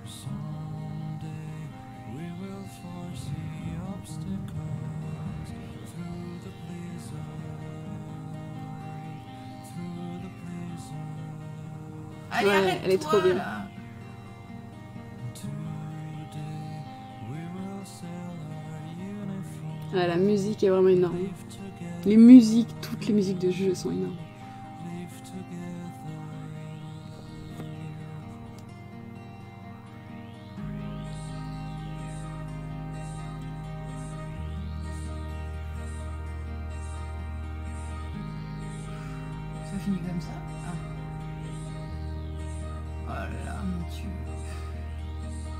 Allez, ouais, arrête, elle est trop bien. Là. Ouais, la musique est vraiment énorme. Les musiques, toutes les musiques de jeu sont énormes. Ça finit comme ça? Ah. Oh là là, mon Dieu.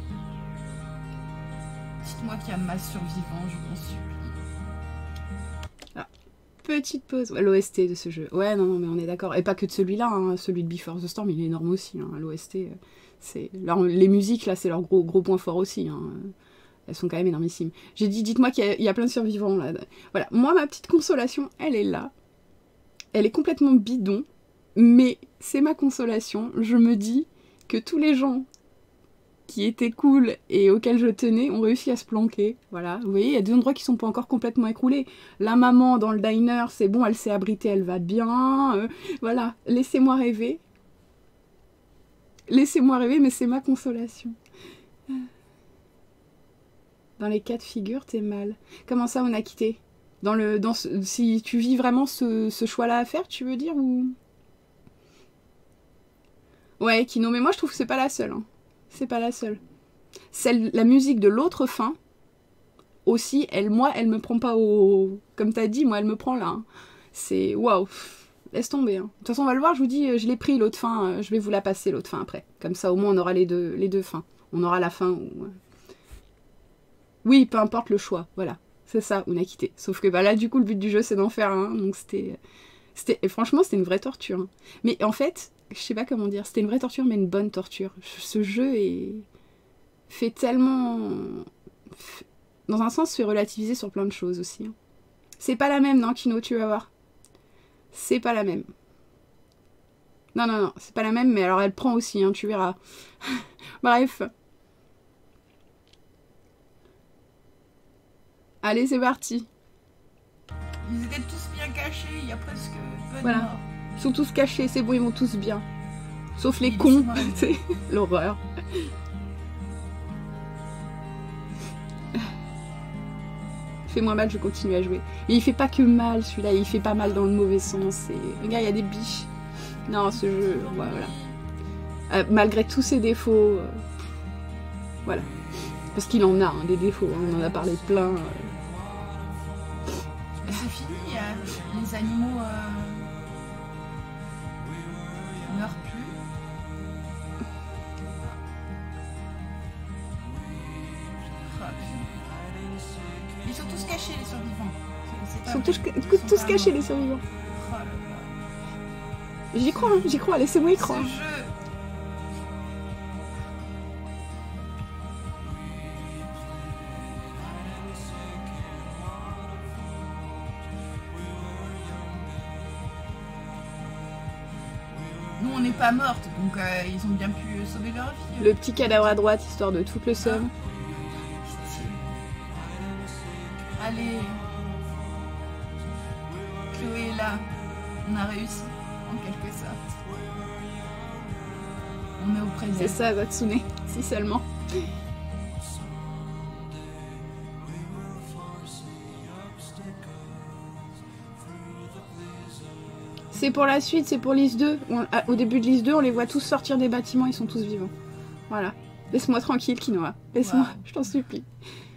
Dites-moi qu'il y a masse survivant, je vous en supplie. Petite pause. Ouais, l'O S T de ce jeu. Ouais, non, non, mais on est d'accord. Et pas que de celui-là, hein. Celui de Before the Storm, il est énorme aussi. Hein. L'O S T, c'est... Leur... les musiques, là, c'est leur gros, gros point fort aussi. Hein. Elles sont quand même énormissimes. J'ai dit, dites-moi qu'il y a, il y a plein de survivants, là. Voilà. Moi, ma petite consolation, elle est là. Elle est complètement bidon. Mais c'est ma consolation. Je me dis que tous les gens qui étaient cool et auxquels je tenais ont réussi à se planquer. Voilà, vous voyez, il y a des endroits qui sont pas encore complètement écroulés. La maman dans le diner, c'est bon, elle s'est abritée, elle va bien. Euh, voilà, laissez-moi rêver. Laissez-moi rêver, mais c'est ma consolation. Dans les cas de figure, t'es mal. Comment ça, on a quitté dans le, dans ce, si tu vis vraiment ce, ce choix-là à faire, tu veux dire, ou... Ouais, Kino, mais moi je trouve que c'est pas la seule. Hein. C'est pas la seule. Celle, la musique de l'autre fin, aussi, elle, moi, elle me prend pas au... Comme t'as dit, moi, elle me prend là. Hein. C'est... Waouh. Laisse tomber. Hein. De toute façon, on va le voir, je vous dis, je l'ai pris l'autre fin, je vais vous la passer l'autre fin après. Comme ça, au moins, on aura les deux, les deux fins. On aura la fin où... Oui, peu importe le choix, voilà. C'est ça, on a quitté. Sauf que bah, là, du coup, le but du jeu, c'est d'en faire un. Donc c'était... c'était... Et franchement, c'était une vraie torture. Hein. Mais en fait... Je sais pas comment dire, c'était une vraie torture, mais une bonne torture. Ce jeu est fait tellement... Dans un sens, fait relativiser sur plein de choses aussi. C'est pas la même, non, Kino, tu vas voir. C'est pas la même. Non, non, non, c'est pas la même, mais alors elle prend aussi, hein, tu verras. Bref. Allez, c'est parti. Ils étaient tous bien cachés, il y a presque peu de Voilà. morts. Ils sont tous cachés, c'est bon, ils vont tous bien. Sauf les cons, c'est l'horreur. Fais-moi mal, je continue à jouer. Mais il fait pas que mal, celui-là, il fait pas mal dans le mauvais sens. Et... Regarde, il y a des biches. Non, ce jeu, voilà. Euh, malgré tous ses défauts, euh... voilà. Parce qu'il en a, hein, des défauts, hein, on en a parlé plein. Euh... C'est fini, il y a les animaux... Euh... meurt plus. Ils sont tous cachés, les survivants. Ils sont tous, tous, tous vraiment... cachés, les survivants. Oh là là. J'y crois, hein, j'y crois, laissez-moi y croire. Ce jeu... Nous, on n'est pas mortes, donc euh, ils ont bien pu sauver leur vie. Le petit cadavre à droite, histoire de tout le seum. Allez. Chloé est là. On a réussi, en quelque sorte. On est au présent. C'est ça, Zatsune. Si seulement. C'est pour la suite, c'est pour l'Is deux. On, à, au début de l'Is deux, on les voit tous sortir des bâtiments, ils sont tous vivants. Voilà. Laisse-moi tranquille, Kinoa. Laisse-moi, wow. Je t'en supplie.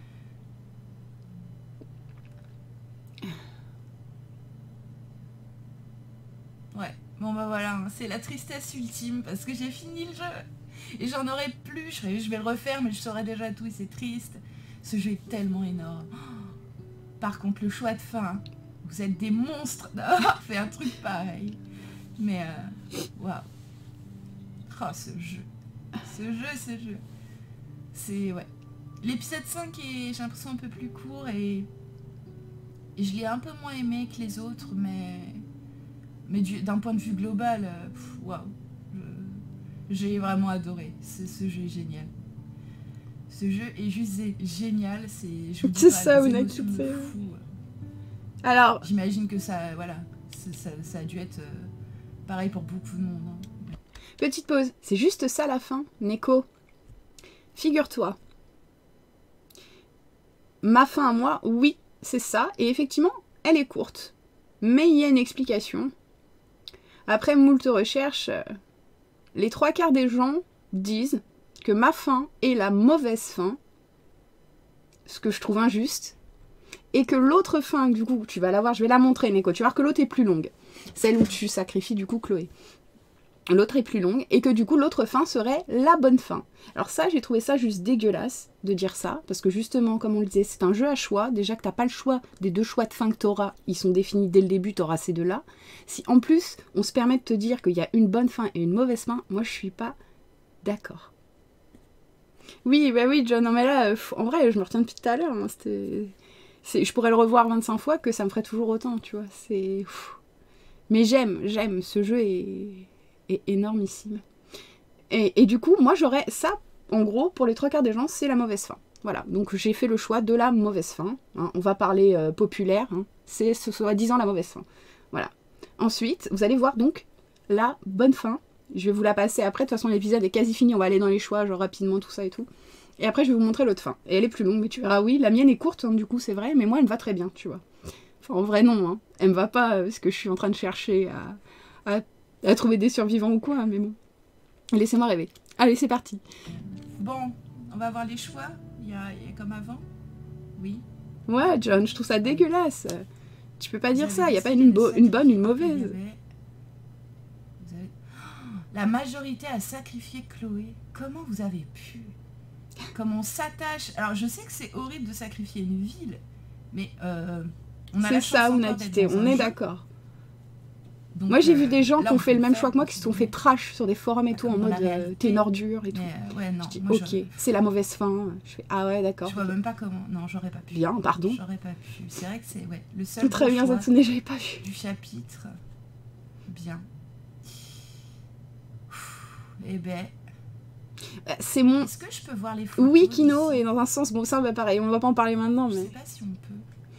Ouais, bon bah voilà, c'est la tristesse ultime parce que j'ai fini le jeu. Et j'en aurais plus, je, je vais le refaire, mais je saurais déjà tout et c'est triste. Ce jeu est tellement énorme. Par contre, le choix de fin... Vous êtes des monstres d'avoir fait un truc pareil. Mais euh, waouh. Oh ce jeu. Ce jeu, ce jeu. C'est ouais. L'épisode cinq est, j'ai l'impression, un peu plus court et, et je l'ai un peu moins aimé que les autres, mais mais d'un point de vue global, waouh. Wow. J'ai vraiment adoré. Ce, ce jeu est génial. Ce jeu est juste génial. C'est c'est ça, on a quitté. Alors, j'imagine que ça, voilà, ça, ça a dû être euh, pareil pour beaucoup de monde. Hein. Petite pause, c'est juste ça la fin, Neko. Figure-toi, ma fin à moi, oui, c'est ça, et effectivement, elle est courte, mais il y a une explication. Après moult recherches, euh, les trois quarts des gens disent que ma fin est la mauvaise fin, ce que je trouve injuste. Et que l'autre fin, du coup, tu vas la voir, je vais la montrer, Neko. Tu vas voir que l'autre est plus longue. Celle où tu sacrifies, du coup, Chloé. l'autre est plus longue, et que du coup l'autre fin serait la bonne fin. Alors ça, j'ai trouvé ça juste dégueulasse de dire ça, parce que justement, comme on le disait, c'est un jeu à choix, déjà que t'as pas le choix des deux choix de fin que t'auras, ils sont définis dès le début, t'auras ces deux-là. Si en plus, on se permet de te dire qu'il y a une bonne fin et une mauvaise fin, moi je suis pas d'accord. Oui, bah oui, John, non mais là, en vrai, je me retiens depuis tout à l'heure, hein, c'était... je pourrais le revoir vingt-cinq fois, que ça me ferait toujours autant, tu vois, c'est... Mais j'aime, j'aime, ce jeu est... est énormissime. Et, et du coup, moi j'aurais ça, en gros, pour les trois quarts des gens, c'est la mauvaise fin. Voilà, donc j'ai fait le choix de la mauvaise fin. Hein. On va parler euh, populaire, hein. C'est ce soi-disant la mauvaise fin. Voilà. Ensuite, vous allez voir donc la bonne fin. Je vais vous la passer après, de toute façon l'épisode est quasi fini, on va aller dans les choix, genre rapidement, tout ça et tout. Et après je vais vous montrer l'autre fin. Et elle est plus longue, mais tu verras, oui, la mienne est courte, hein, du coup c'est vrai, mais moi elle me va très bien, tu vois. Enfin en vrai non, hein. Elle me va pas, euh, parce que je suis en train de chercher à... à à trouver des survivants ou quoi, mais bon. Laissez-moi rêver. Allez, c'est parti. Bon, on va voir les choix. Il y a, il y a comme avant. Oui. Ouais, John, je trouve ça dégueulasse. Tu peux pas Vous dire avez ça, il n'y a pas décidé une, de bo- une bonne, une sacrifier- mauvaise. il y avait- vous avez- Oh, la majorité a sacrifié Chloé. Comment vous avez pu? Comment on s'attache? Alors, je sais que c'est horrible de sacrifier une ville, mais euh, on a la C'est chance ça, encore Unatité, d'être dans on un est jeu. d'accord. Donc, Moi j'ai euh, vu des gens là, qui ont on fait peut le même faire choix que moi, qui se sont continuer. fait trash sur des forums et Pas tout, en comme dans mode la euh, réalité. t'es une ordure et tout. Mais euh, ouais, non, Je dis moi, ok, j'aurais- c'est la mauvaise fin. Je fais ah ouais, d'accord. Je vois même pas comment. Non, j'aurais pas pu. Bien, pardon. J'aurais pas pu. C'est vrai que c'est ouais, le seul Tout très gros bien, choix Zatsune, j'avais pas vu. du chapitre. Bien. Eh ben, Euh, C'est mon. est-ce que je peux voir les photos Oui, Kino, d'ici? et dans un sens, bon, ça, bah pareil, on va pas en parler maintenant, Je mais. sais pas si on peut.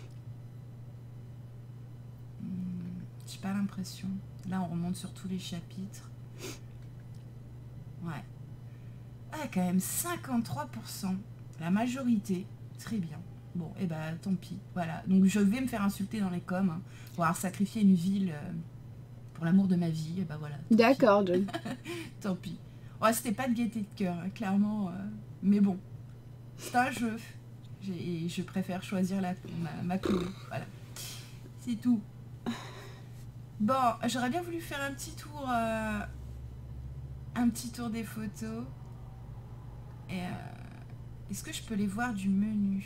Hmm, j'ai pas l'impression. Là, on remonte sur tous les chapitres. Ouais. Ah, quand même cinquante-trois pour cent. La majorité. Très bien. Bon, et eh ben, tant pis. Voilà. Donc, je vais me faire insulter dans les coms hein, pour avoir sacrifié une ville euh, pour l'amour de ma vie. Et ben voilà. tant pis. D'accord, John. Tant pis. Ouais, c'était pas de gaieté de cœur, hein, clairement. euh, mais bon, c'est un jeu. J'ai- Et je préfère choisir la, ma, ma Chloé. Voilà. C'est tout. Bon, j'aurais bien voulu faire un petit tour... euh, un petit tour des photos. Et... euh, est-ce que je peux les voir du menu?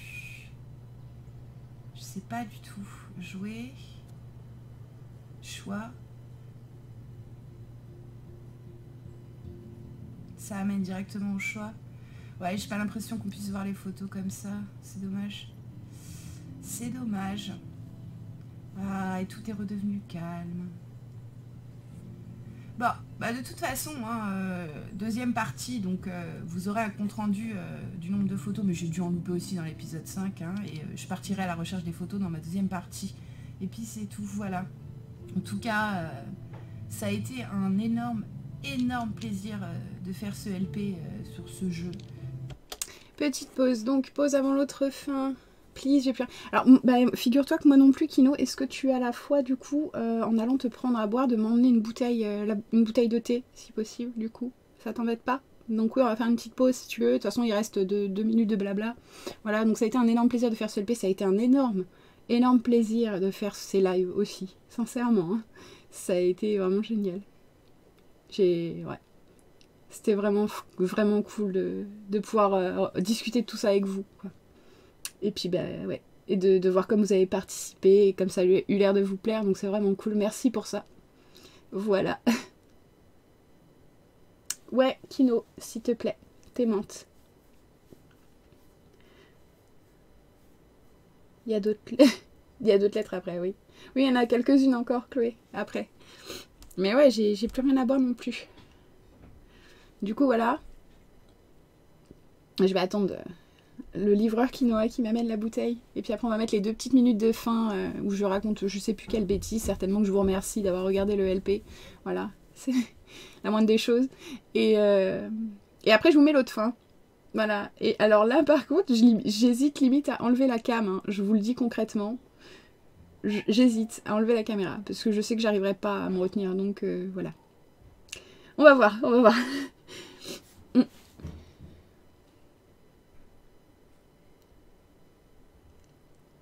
Je sais pas du tout. Jouer. Choix. Ça amène directement au choix. Ouais, j'ai pas l'impression qu'on puisse voir les photos comme ça. C'est dommage. C'est dommage. Ah, et tout est redevenu calme. Bon, bah de toute façon, hein, euh, deuxième partie, donc euh, vous aurez un compte-rendu euh, du nombre de photos, mais j'ai dû en louper aussi dans l'épisode cinq, hein, et euh, je partirai à la recherche des photos dans ma deuxième partie. Et puis c'est tout, voilà. En tout cas, euh, ça a été un énorme, énorme plaisir euh, de faire ce L P euh, sur ce jeu. Petite pause, donc pause avant l'autre fin. Please, j'ai plus rien. Alors, m- bah, figure-toi que moi non plus, Kino, est-ce que tu as la foi, du coup, euh, en allant te prendre à boire, de m'emmener une bouteille, euh, la- une bouteille de thé, si possible, du coup? Ça t'embête pas? Donc oui, on va faire une petite pause si tu veux. De toute façon, il reste deux, deux minutes de blabla. Voilà, donc ça a été un énorme plaisir de faire ce L P. Ça a été un énorme, énorme plaisir de faire ces lives aussi. Sincèrement, hein. Ça a été vraiment génial. J'ai... Ouais. C'était vraiment, vraiment cool de, de pouvoir euh, discuter de tout ça avec vous, quoi. Et puis, bah ouais. Et de, de voir comme vous avez participé, et comme ça a eu l'air de vous plaire, donc c'est vraiment cool. Merci pour ça. Voilà. Ouais, Kino, s'il te plaît, t'aimantes. Il y a d'autres il y a d'autres lettres après, oui. Oui, il y en a quelques-unes encore, Chloé, après. Mais ouais, j'ai j'ai plus rien à boire non plus. Du coup, voilà. Je vais attendre le livreur Quinoa qui m'amène la bouteille. Et puis après, on va mettre les deux petites minutes de fin euh, où je raconte je sais plus quelle bêtise. Certainement que je vous remercie d'avoir regardé le L P. Voilà, c'est la moindre des choses. Et, euh, et après, je vous mets l'autre fin. Voilà. Et alors là, par contre, j'hésite limite à enlever la cam. Hein. Je vous le dis concrètement. J'hésite à enlever la caméra. Parce que je sais que j'arriverai pas à me retenir. Donc euh, voilà. On va voir, on va voir.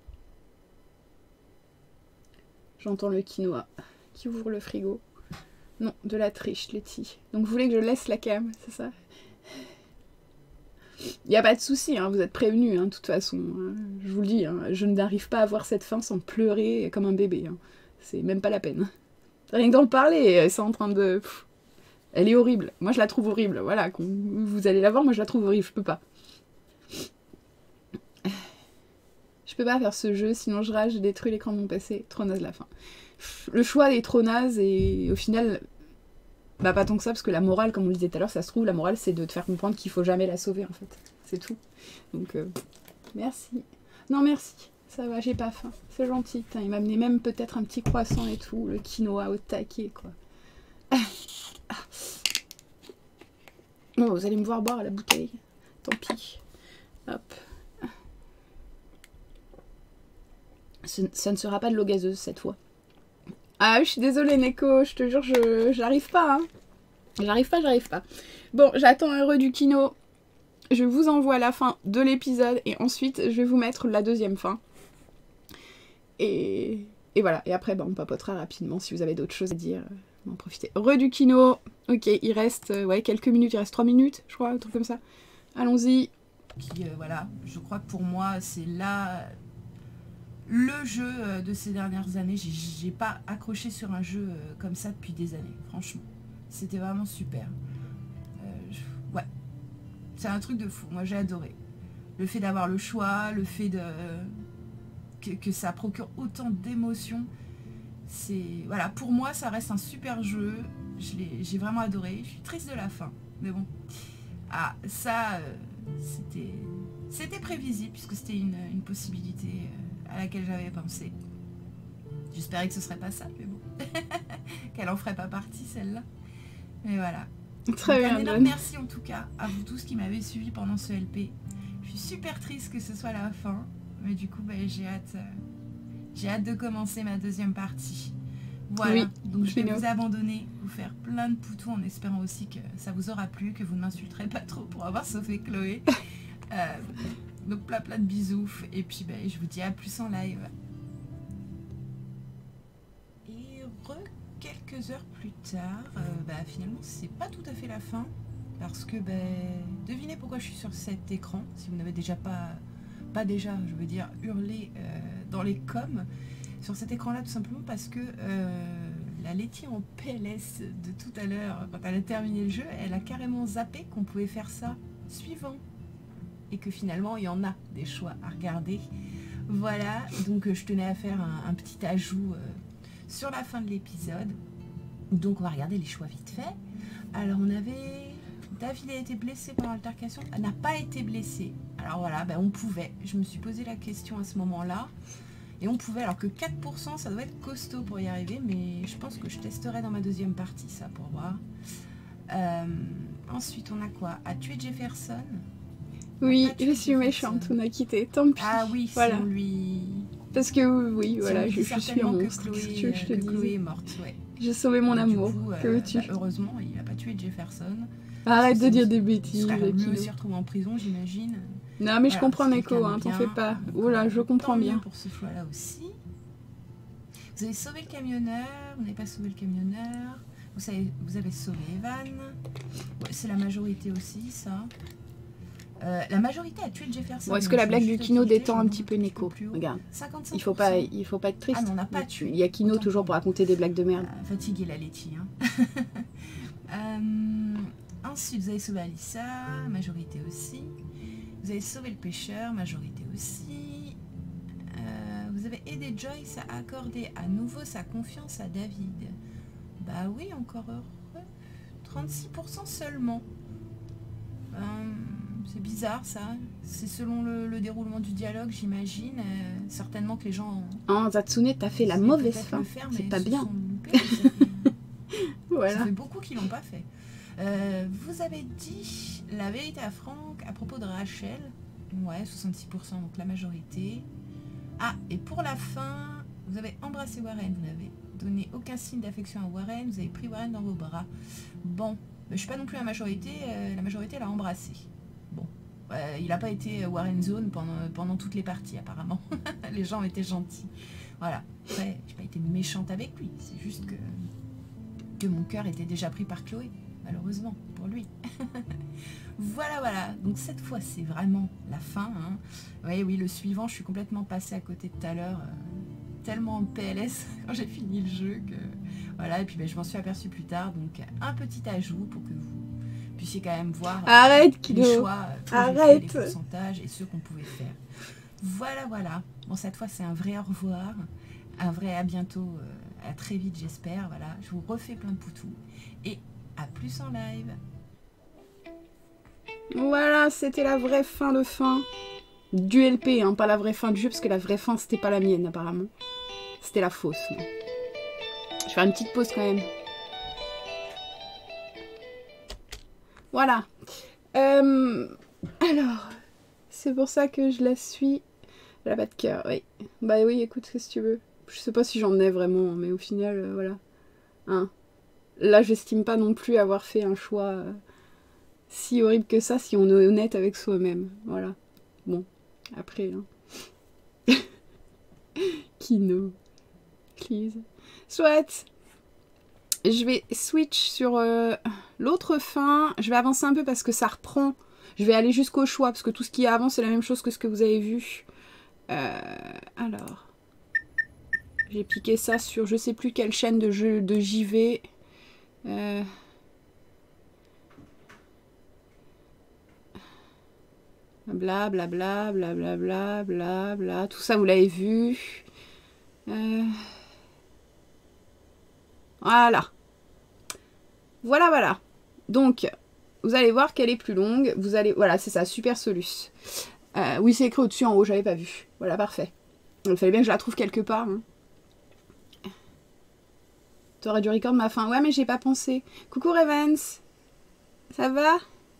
J'entends le quinoa qui ouvre le frigo. Non, de la triche, Letty. Donc vous voulez que je laisse la cam, c'est ça? Il n'y a pas de souci, hein, vous êtes prévenus, hein, de toute façon. Hein, je vous le dis, hein, je n'arrive pas à voir cette fin sans pleurer comme un bébé. Hein. C'est même pas la peine. Rien que d'en parler, c'est en train de... Pff, elle est horrible. Moi, je la trouve horrible. Voilà, vous allez la voir, moi, je la trouve horrible. Je peux pas. Je peux pas faire ce jeu, sinon je rage, je détruis l'écran de mon P C. Trop naze la fin. Le choix est trop naze et au final... Bah pas tant que ça, parce que la morale, comme on le disait tout à l'heure, ça se trouve, la morale, c'est de te faire comprendre qu'il faut jamais la sauver, en fait. C'est tout. Donc, euh, merci. Non, merci. Ça va, j'ai pas faim. C'est gentil. Putain, il m'a amené même peut-être un petit croissant et tout. Le quinoa au taquet, quoi. Ah. Ah. Bon, vous allez me voir boire à la bouteille. Tant pis. Hop. Ce, ça ne sera pas de l'eau gazeuse, cette fois. Ah, je suis désolée, Neko. Je te jure, je j'arrive pas, hein. J'arrive pas, j'arrive pas. Bon, j'attends heureux du kino. Je vous envoie la fin de l'épisode et ensuite je vais vous mettre la deuxième fin. Et, et voilà. Et après, bah, on papotera rapidement si vous avez d'autres choses à dire. En profitez. Heureux du kino. Ok, il reste euh, ouais, quelques minutes. Il reste trois minutes, je crois, un truc comme ça. Allons-y. Qui, euh, voilà, je crois que pour moi, c'est là le jeu euh, de ces dernières années. J'ai pas accroché sur un jeu euh, comme ça depuis des années, franchement. C'était vraiment super. Euh, je... Ouais. C'est un truc de fou. Moi, j'ai adoré. Le fait d'avoir le choix, le fait de... Que, que ça procure autant d'émotions. C'est... Voilà, pour moi, ça reste un super jeu. J'ai vraiment adoré. Je suis triste de la fin. Mais bon. Ah, ça, euh, c'était... C'était prévisible, puisque c'était une, une possibilité euh, à laquelle j'avais pensé. J'espérais que ce serait pas ça, mais bon. Qu'elle en ferait pas partie, celle-là. Mais voilà. Très Donc, bien. un énorme merci en tout cas à vous tous qui m'avez suivi pendant ce L P. Je suis super triste que ce soit la fin, mais du coup bah, j'ai hâte, euh, j'ai hâte de commencer ma deuxième partie. Voilà, oui, donc je vais vous abandonner, vous faire plein de poutous en espérant aussi que ça vous aura plu, que vous ne m'insulterez pas trop pour avoir sauvé Chloé. euh, donc plein plein de bisous et puis bah, je vous dis à plus en live. Et re quelques heures plus tard, euh, bah, finalement c'est pas tout à fait la fin parce que bah, devinez pourquoi je suis sur cet écran si vous n'avez déjà pas pas déjà je veux dire hurlé euh, dans les coms sur cet écran là, tout simplement parce que euh, la Letty en P L S de tout à l'heure quand elle a terminé le jeu, elle a carrément zappé qu'on pouvait faire ça suivant et que finalement il y en a des choix à regarder. Voilà, donc euh, je tenais à faire un, un petit ajout euh, sur la fin de l'épisode. Donc on va regarder les choix vite fait. Alors on avait... David a été blessé pendant l'altercation. Elle n'a pas été blessée. Alors voilà, ben on pouvait. Je me suis posé la question à ce moment-là. Et on pouvait, alors que quatre pour cent, ça doit être costaud pour y arriver. Mais je pense que je testerai dans ma deuxième partie ça pour voir. Euh, ensuite on a quoi? À tuer Jefferson. Oui, je suis méchante, on a quitté. Tant pis. Ah oui, voilà. si on lui... Parce que oui, si voilà, je, je suis un que monstre. Chloé, Qu'est-ce que je te que dis. Chloé est morte, ouais. J'ai sauvé mon Et amour. coup, que euh, veux-tu? bah, heureusement, il n'a pas tué Jefferson. Arrête de dire Sinon, des il bêtises. serait lui Kino. aussi retrouvé en prison, j'imagine. Non, mais je Voilà, comprends c'est Neko, quelqu'un de hein, t'en bien. fais pas. Donc, Oh là, je comprends tant mieux bien. pour ce choix-là aussi. Vous avez sauvé le camionneur, vous n'avez pas sauvé le camionneur. Vous, savez, vous avez sauvé Evan. Ouais, c'est la majorité aussi, ça. Euh, la majorité a tué Jefferson. Bon, est-ce que la Donc, blague je du vais Kino juste détend un cliquer, petit peu je Neko? vais plus haut. Regarde. cinquante-cinq Il faut pas, il faut pas être triste. Ah, mais on n'a pas tué. Il y a Kino Autant toujours pour pour moi. raconter des blagues de merde. Euh, fatigué la Letty. Hein. euh, ensuite, vous avez sauvé Alyssa, majorité aussi. Vous avez sauvé le pêcheur, majorité aussi. Euh, vous avez aidé Joyce à accorder à nouveau sa confiance à David. Bah oui, encore heureux. trente-six pour cent seulement. Euh, c'est bizarre ça. C'est selon le, le déroulement du dialogue, j'imagine. Euh, certainement que les gens... Oh, Zatsune, t'as fait la c'est mauvaise peut-être fin. le faire, C'est mais pas se bien. sont loupés, ça fait- Voilà. Ça fait beaucoup qui l'ont pas fait. Euh, vous avez dit la vérité à Franck à propos de Rachel. Ouais, soixante-six pour cent, donc la majorité. Ah, et pour la fin, vous avez embrassé Warren. Vous n'avez donné aucun signe d'affection à Warren. Vous avez pris Warren dans vos bras. Bon, je suis pas non plus la majorité. Euh, la majorité l'a embrassé. Bon, euh, il n'a pas été Warren Zone pendant, pendant toutes les parties, apparemment. Les gens étaient gentils. Voilà. Après, j'ai pas été méchante avec lui. C'est juste que... que mon cœur était déjà pris par Chloé, malheureusement, pour lui. Voilà, voilà. Donc cette fois, c'est vraiment la fin. Hein. Oui, oui, le suivant, je suis complètement passée à côté tout à l'heure. Euh, tellement en P L S quand j'ai fini le jeu que... Voilà, et puis ben, je m'en suis aperçue plus tard. Donc un petit ajout pour que vous puissiez quand même voir Arrête, les Kilo. choix, Arrête. les pourcentages et ceux qu'on pouvait faire. Voilà, voilà. Bon, cette fois, c'est un vrai au revoir. Un vrai à bientôt. Euh, à très vite, j'espère. Voilà, je vous refais plein de poutous. Et à plus en live. Voilà, c'était la vraie fin de fin du L P, hein, pas la vraie fin du jeu, parce que la vraie fin, c'était pas la mienne, apparemment. C'était la fausse. Mais... je vais faire une petite pause quand même. Voilà. Euh, alors, c'est pour ça que je la suis. La bas de cœur, oui. Bah oui, écoute, qu'est-ce que tu veux. Je sais pas si j'en ai vraiment, mais au final, euh, voilà. Hein. Là, j'estime pas non plus avoir fait un choix... Euh, si horrible que ça, si on est honnête avec soi-même. Voilà. Bon, après, hein. Kino. Please. Soit. Je vais switch sur euh, l'autre fin. Je vais avancer un peu parce que ça reprend. Je vais aller jusqu'au choix, parce que tout ce qui est avant, c'est la même chose que ce que vous avez vu. Euh, alors. J'ai piqué ça sur je sais plus quelle chaîne de jeu de J V. Euh... Bla bla bla bla bla bla bla bla. Tout ça, vous l'avez vu. Euh... Voilà. Voilà, voilà. Donc, vous allez voir qu'elle est plus longue. Vous allez... Voilà, c'est ça, Super Solus. Euh, oui, c'est écrit au-dessus, en haut, j'avais pas vu. Voilà, parfait. Il fallait bien que je la trouve quelque part. Hein. T'aurais dû record ma fin. Ouais, mais j'ai pas pensé. Coucou Ravens. Ça va?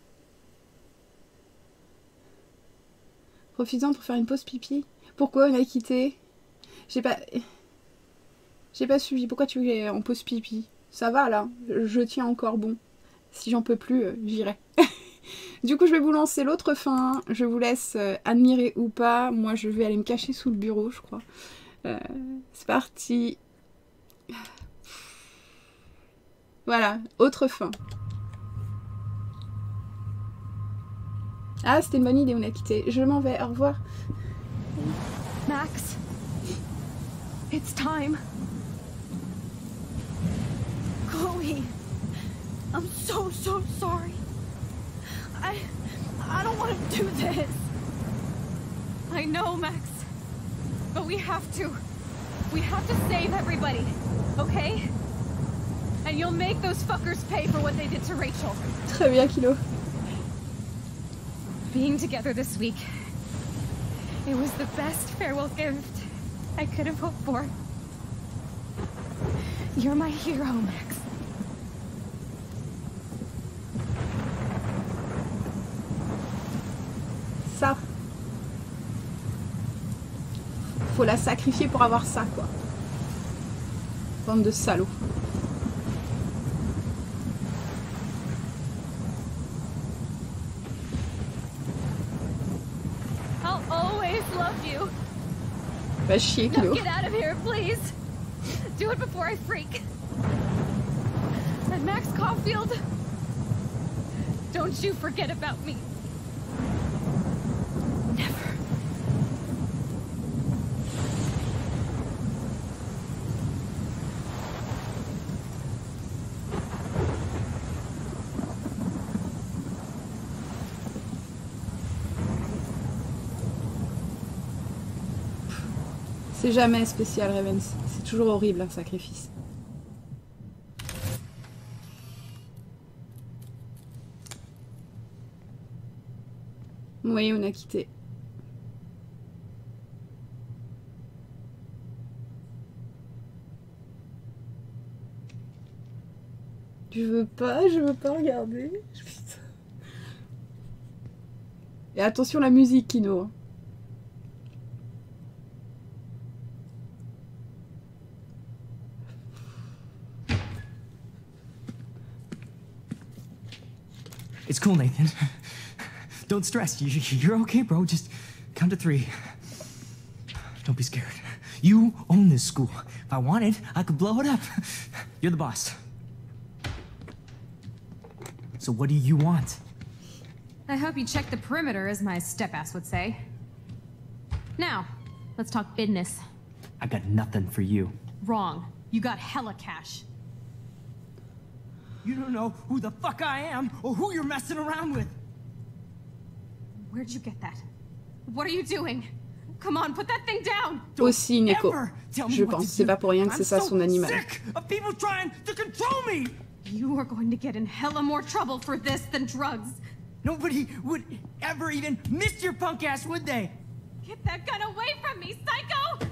Profitant pour faire une pause pipi. Pourquoi on a quitté? J'ai pas... J'ai pas suivi. Pourquoi tu es en pause pipi? Ça va là. Je tiens encore bon. Si j'en peux plus, euh, j'irai. Du coup, je vais vous lancer l'autre fin. Je vous laisse euh, admirer ou pas. Moi, je vais aller me cacher sous le bureau, je crois. Euh, c'est parti. Voilà, autre fin. Ah, c'était une bonne idée, on a quitté. Je m'en vais, au revoir. Max, it's time. Chloe, I'm so, so sorry. I, I don't want to do this. I know, Max. But we have to. We have to save everybody, okay? And you'll make those fuckers pay for what they did to Rachel. Très bien, Kilo. Being together this week, it was the best farewell gift I could have hoped for. You're my hero, Max. Ça. Faut la sacrifier pour avoir ça, quoi. Bande de salauds. I'll always love you. Va chier, Kilo. Now get out of here, please. Do it before I freak. And Max Caulfield, don't you forget about me. Never. C'est jamais spécial, Ravens. C'est toujours horrible, un sacrifice. Oui, on a quitté. Je veux pas, je veux pas regarder. Putain. Et attention la musique, Kino. It's cool, Nathan. Don't stress. You- You're okay, bro. Just count to three. Don't be scared. You own this school. If I wanted, I could blow it up. You're the boss. So what do you want? I hope you check the perimeter, as my step-ass would say. Now, let's talk business. I got nothing for you. Wrong. You got hella cash. You don't know who the fuck I am or who you're messing around with. Where'd you get that? What are you doing? Come on, put that thing down. Aussi Neko, je pense. C'est pas pour rien que c'est ça son animal. Sick of people trying to control me. You are going to get in hella more trouble for this than drugs. Nobody would ever even miss your punk ass, would they? Get that gun away from me, psycho!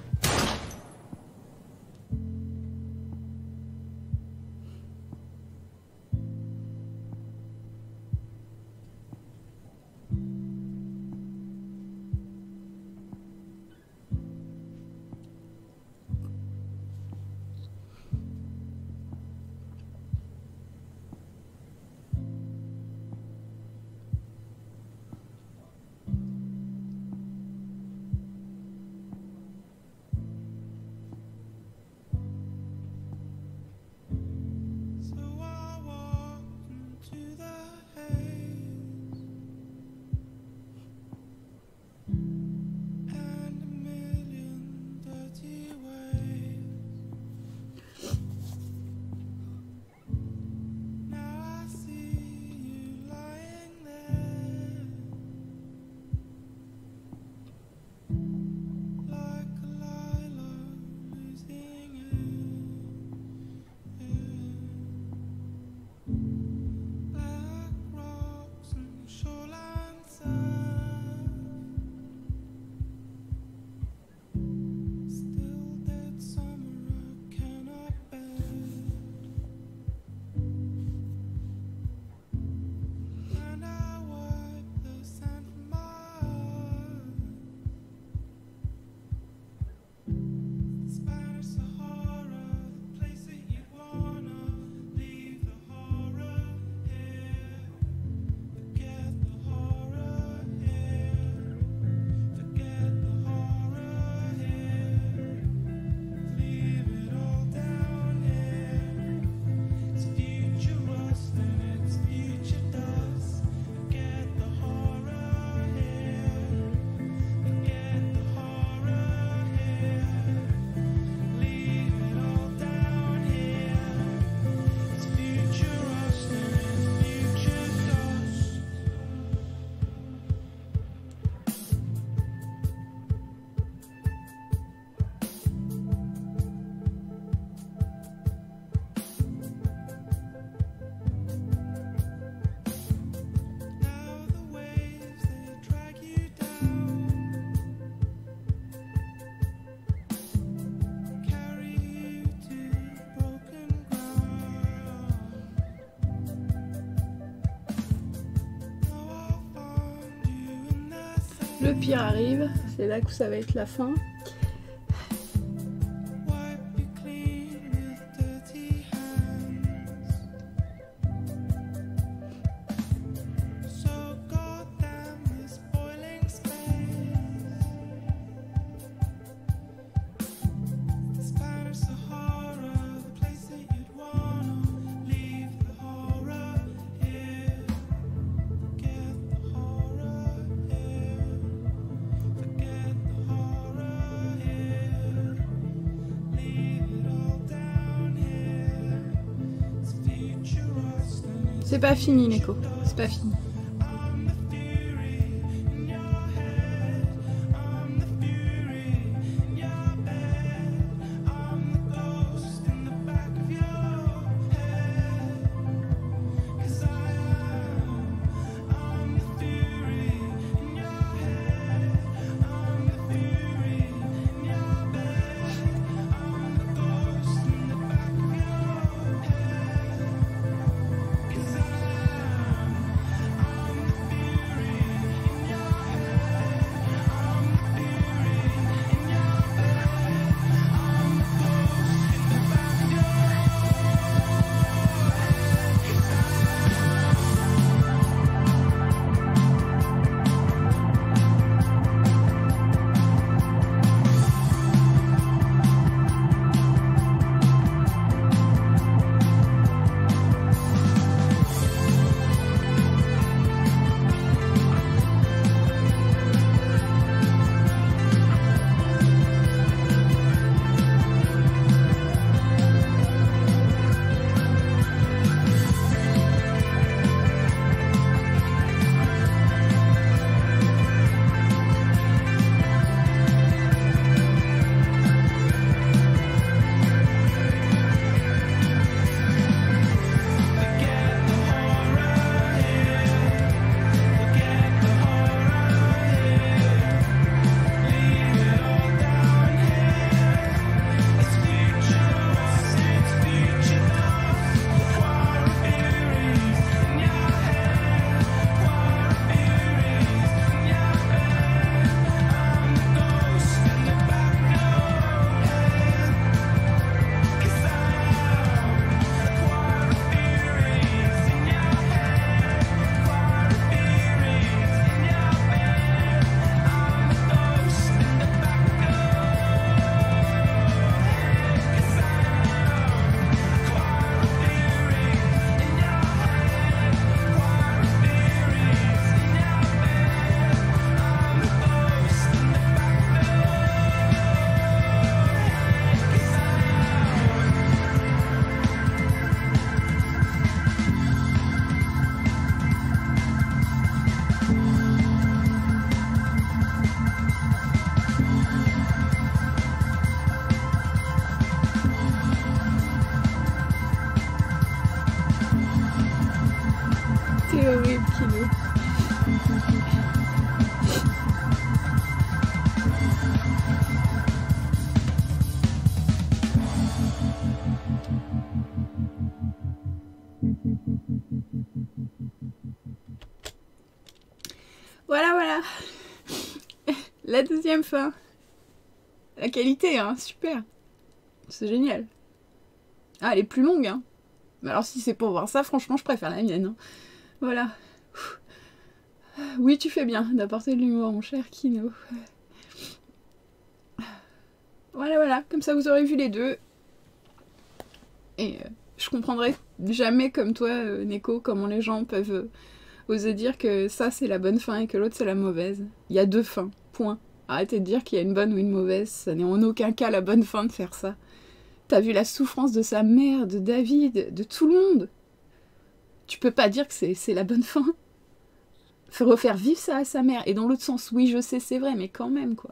Le pire arrive, c'est là que ça va être la fin. C'est pas fini, Neko. C'est pas fini. voilà. La deuxième fin. La qualité, hein, super. C'est génial. Ah, elle est plus longue, hein. Mais alors si c'est pour voir ça, franchement, je préfère la mienne. Hein. Voilà. Oui, tu fais bien d'apporter de l'humour, mon cher Kino. Voilà, voilà. Comme ça, vous aurez vu les deux. Et euh, je comprendrai jamais comme toi, euh, Neko, comment les gens peuvent euh, oser dire que ça, c'est la bonne fin et que l'autre, c'est la mauvaise. Il y a deux fins. Point. Arrêtez de dire qu'il y a une bonne ou une mauvaise. Ça n'est en aucun cas la bonne fin de faire ça. T'as vu la souffrance de sa mère, de David, de tout le monde. Tu peux pas dire que c'est la bonne fin. Faut refaire vivre ça à sa mère. Et dans l'autre sens, oui, je sais, c'est vrai, mais quand même, quoi.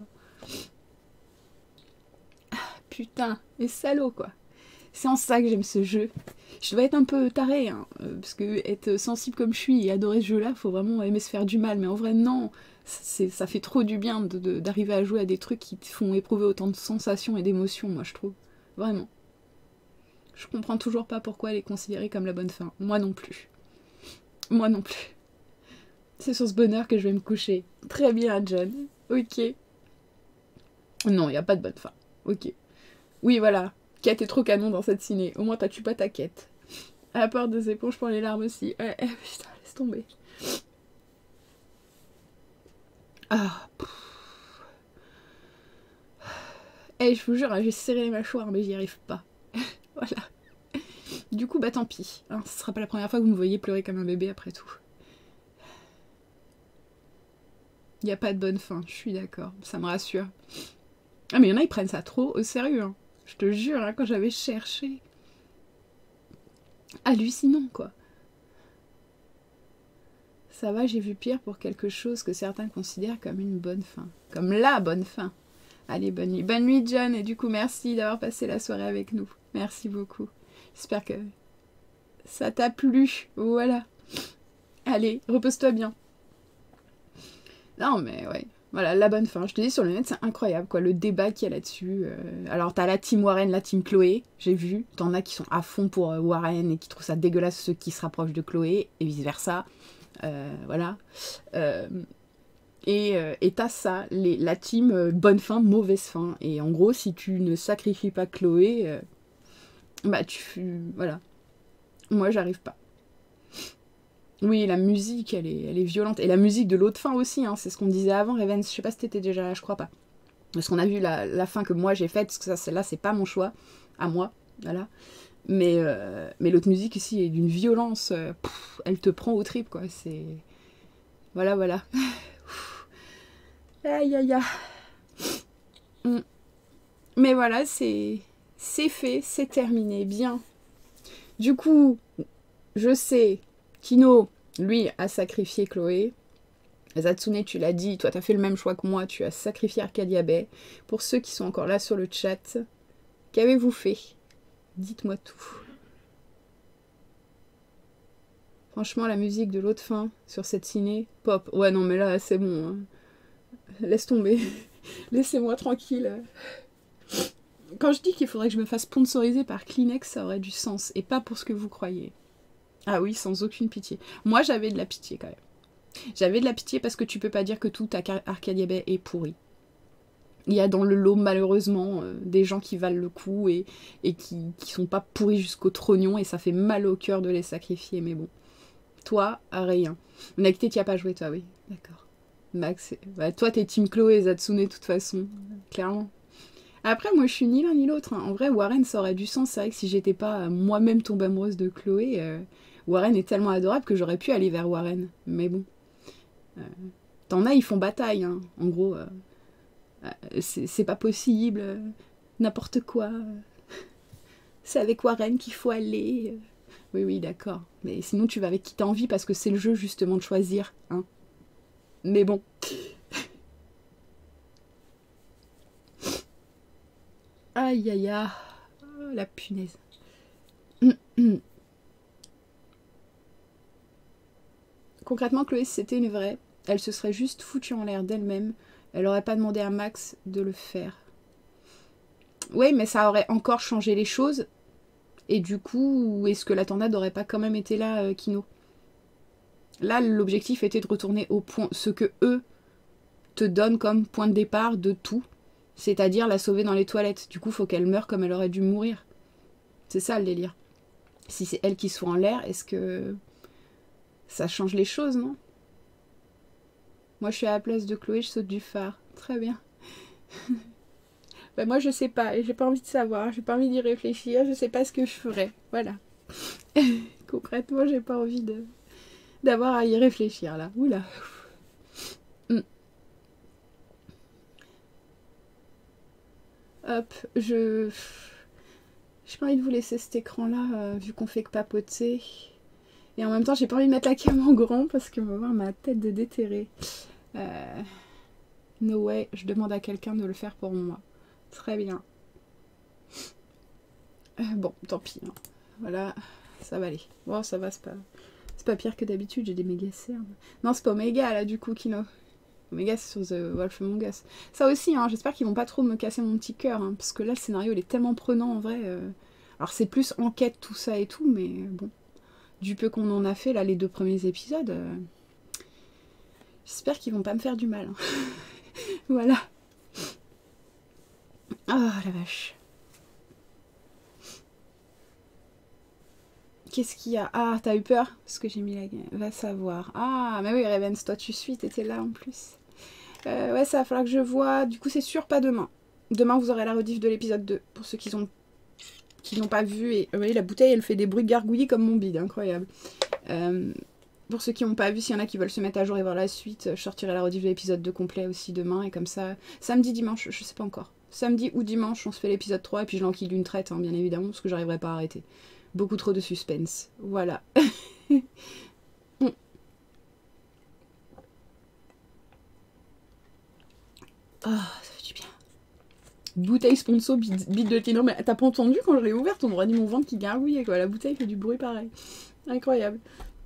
Ah, putain, les salauds, quoi. C'est en ça que j'aime ce jeu. Je dois être un peu tarée, hein, parce que être sensible comme je suis et adorer ce jeu-là, faut vraiment aimer se faire du mal. Mais en vrai, non. Ça fait trop du bien d'arriver à jouer à des trucs qui te font éprouver autant de sensations et d'émotions, moi, je trouve. Vraiment. Je comprends toujours pas pourquoi elle est considérée comme la bonne fin. Moi non plus. Moi non plus. C'est sur ce bonheur que je vais me coucher. Très bien, John. Ok. Non, il n'y a pas de bonne fin. Ok. Oui, voilà. Quête est trop canon dans cette ciné. Au moins, t'as-tu pas ta quête. À part des éponges pour les larmes aussi. Ouais, putain, laisse tomber. Ah. Eh, je vous jure, j'ai serré les mâchoires, mais j'y arrive pas. Voilà. Du coup, bah tant pis. Hein, ce sera pas la première fois que vous me voyez pleurer comme un bébé après tout. Il n'y a pas de bonne fin, je suis d'accord. Ça me rassure. Ah, mais il y en a, ils prennent ça trop au sérieux. Hein. Je te jure, hein, quand j'avais cherché. Hallucinant, quoi. Ça va, j'ai vu pire pour quelque chose que certains considèrent comme une bonne fin. Comme la bonne fin. Allez, bonne nuit. Bonne nuit, John. Et du coup, merci d'avoir passé la soirée avec nous. Merci beaucoup. J'espère que ça t'a plu. Voilà. Allez, repose-toi bien. Non, mais ouais. Voilà, la bonne fin. Je te dis, sur le net, c'est incroyable, quoi. Le débat qu'il y a là-dessus. Euh... Alors, t'as la team Warren, la team Chloé. J'ai vu. T'en as qui sont à fond pour euh, Warren et qui trouvent ça dégueulasse, ceux qui se rapprochent de Chloé. Et vice-versa. Euh, voilà. Euh... Et euh, t'as ça, les, la team euh, bonne fin, mauvaise fin. Et en gros, si tu ne sacrifies pas Chloé, euh, bah tu... Voilà. Moi, j'arrive pas. Oui, la musique, elle est, elle est violente. Et la musique de l'autre fin aussi, hein, c'est ce qu'on disait avant, Raven. Je sais pas si t'étais déjà là, je crois pas. Parce qu'on a vu la, la fin que moi j'ai faite, parce que ça, celle-là, c'est pas mon choix, à moi, voilà. Mais, euh, mais l'autre musique ici est d'une violence, euh, pff, elle te prend au trip, quoi. C'est... Voilà, voilà. Aïe, aïe, aïe. Mais voilà, c'est c'est fait, c'est terminé, bien. Du coup, je sais, Kino, lui, a sacrifié Chloé. Zatsune, tu l'as dit, toi, t'as fait le même choix que moi, tu as sacrifié Arcadia Bay. Pour ceux qui sont encore là sur le chat, qu'avez-vous fait? Dites-moi tout. Franchement, la musique de l'autre fin sur cette ciné, pop. Ouais, non, mais là, c'est bon, hein. Laisse tomber. Laissez-moi tranquille. Quand je dis qu'il faudrait que je me fasse sponsoriser par Kleenex, ça aurait du sens. Et pas pour ce que vous croyez. Ah oui, sans aucune pitié. Moi, j'avais de la pitié quand même. J'avais de la pitié parce que tu peux pas dire que tout à Arcadia Bay est pourri. Il y a dans le lot, malheureusement, euh, des gens qui valent le coup et, et qui, qui sont pas pourris jusqu'au trognon. Et ça fait mal au cœur de les sacrifier. Mais bon. Toi, à rien. Nakté, t'y as pas joué, toi, oui. D'accord. Max, bah, toi t'es team Chloé et Zatsune de toute façon, clairement. Après, moi je suis ni l'un ni l'autre. Hein. En vrai, Warren ça aurait du sens. C'est vrai que si j'étais pas moi-même tombée amoureuse de Chloé, euh, Warren est tellement adorable que j'aurais pu aller vers Warren. Mais bon. Euh, T'en as, ils font bataille. Hein. En gros, euh, euh, c'est pas possible. Euh, N'importe quoi. C'est avec Warren qu'il faut aller. Oui, oui, d'accord. Mais sinon, tu vas avec qui t'as envie parce que c'est le jeu justement de choisir. Hein. Mais bon. Aïe aïe aïe. Oh, la punaise. Concrètement, Chloé, si c'était une vraie, elle se serait juste foutue en l'air d'elle-même. Elle aurait pas demandé à Max de le faire. Oui, mais ça aurait encore changé les choses. Et du coup, est-ce que la tornade n'aurait pas quand même été là, euh, Kino? Là, l'objectif était de retourner au point, ce que eux te donne comme point de départ de tout. C'est-à-dire la sauver dans les toilettes. Du coup, faut qu'elle meure comme elle aurait dû mourir. C'est ça le délire. Si c'est elle qui soit en l'air, est-ce que ça change les choses, non? Moi, je suis à la place de Chloé, je saute du phare. Très bien. Ben, moi, je sais pas. J'ai pas envie de savoir. J'ai pas envie d'y réfléchir. Je sais pas ce que je ferais. Voilà. Concrètement, j'ai pas envie de d'avoir à y réfléchir, là. Oula. Mm. Hop, je... J'ai pas envie de vous laisser cet écran-là, euh, vu qu'on fait que papoter. Et en même temps, j'ai pas envie de mettre la cam en grand, parce qu'on va voir ma tête de déterré. Euh... No way, je demande à quelqu'un de le faire pour moi. Très bien. Euh, bon, tant pis. Hein. Voilà, ça va aller. Bon, ça va, c'est pas... C'est pas pire que d'habitude, j'ai des méga cernes. Non, c'est pas Omega, là, du coup, Kino. Omega, c'est sur The Wolf Among Us. Ça aussi, hein, j'espère qu'ils vont pas trop me casser mon petit cœur, hein, parce que là, le scénario, il est tellement prenant, en vrai. Euh... Alors, c'est plus enquête, tout ça et tout, mais bon. Du peu qu'on en a fait, là, les deux premiers épisodes, euh... j'espère qu'ils vont pas me faire du mal. Hein. Voilà. Ah, oh, la vache. Qu'est-ce qu'il y a? Ah, t'as eu peur? Parce que j'ai mis la... Va savoir. Ah, mais oui, Ravens, toi tu suis, t'étais là en plus. Euh, ouais, ça va falloir que je vois. Du coup, c'est sûr, pas demain. Demain, vous aurez la rediff de l'épisode deux. Pour ceux qui ont... qui n'ont pas vu. Et vous voyez, la bouteille, elle fait des bruits gargouillis comme mon bide. Incroyable. Euh... Pour ceux qui n'ont pas vu, s'il y en a qui veulent se mettre à jour et voir la suite, je sortirai la rediff de l'épisode deux complet aussi demain. Et comme ça, samedi, dimanche, je sais pas encore. Samedi ou dimanche, on se fait l'épisode trois. Et puis je l'enquille d'une traite, hein, bien évidemment, parce que j'arriverai pas à arrêter. Beaucoup trop de suspense. Voilà. mm. Oh, ça fait du bien. Bouteille sponsor, bide de Tino. Mais t'as pas entendu quand je l'ai ouverte? On aurait dit mon ventre qui gargouillait, quoi. La bouteille fait du bruit pareil. Incroyable.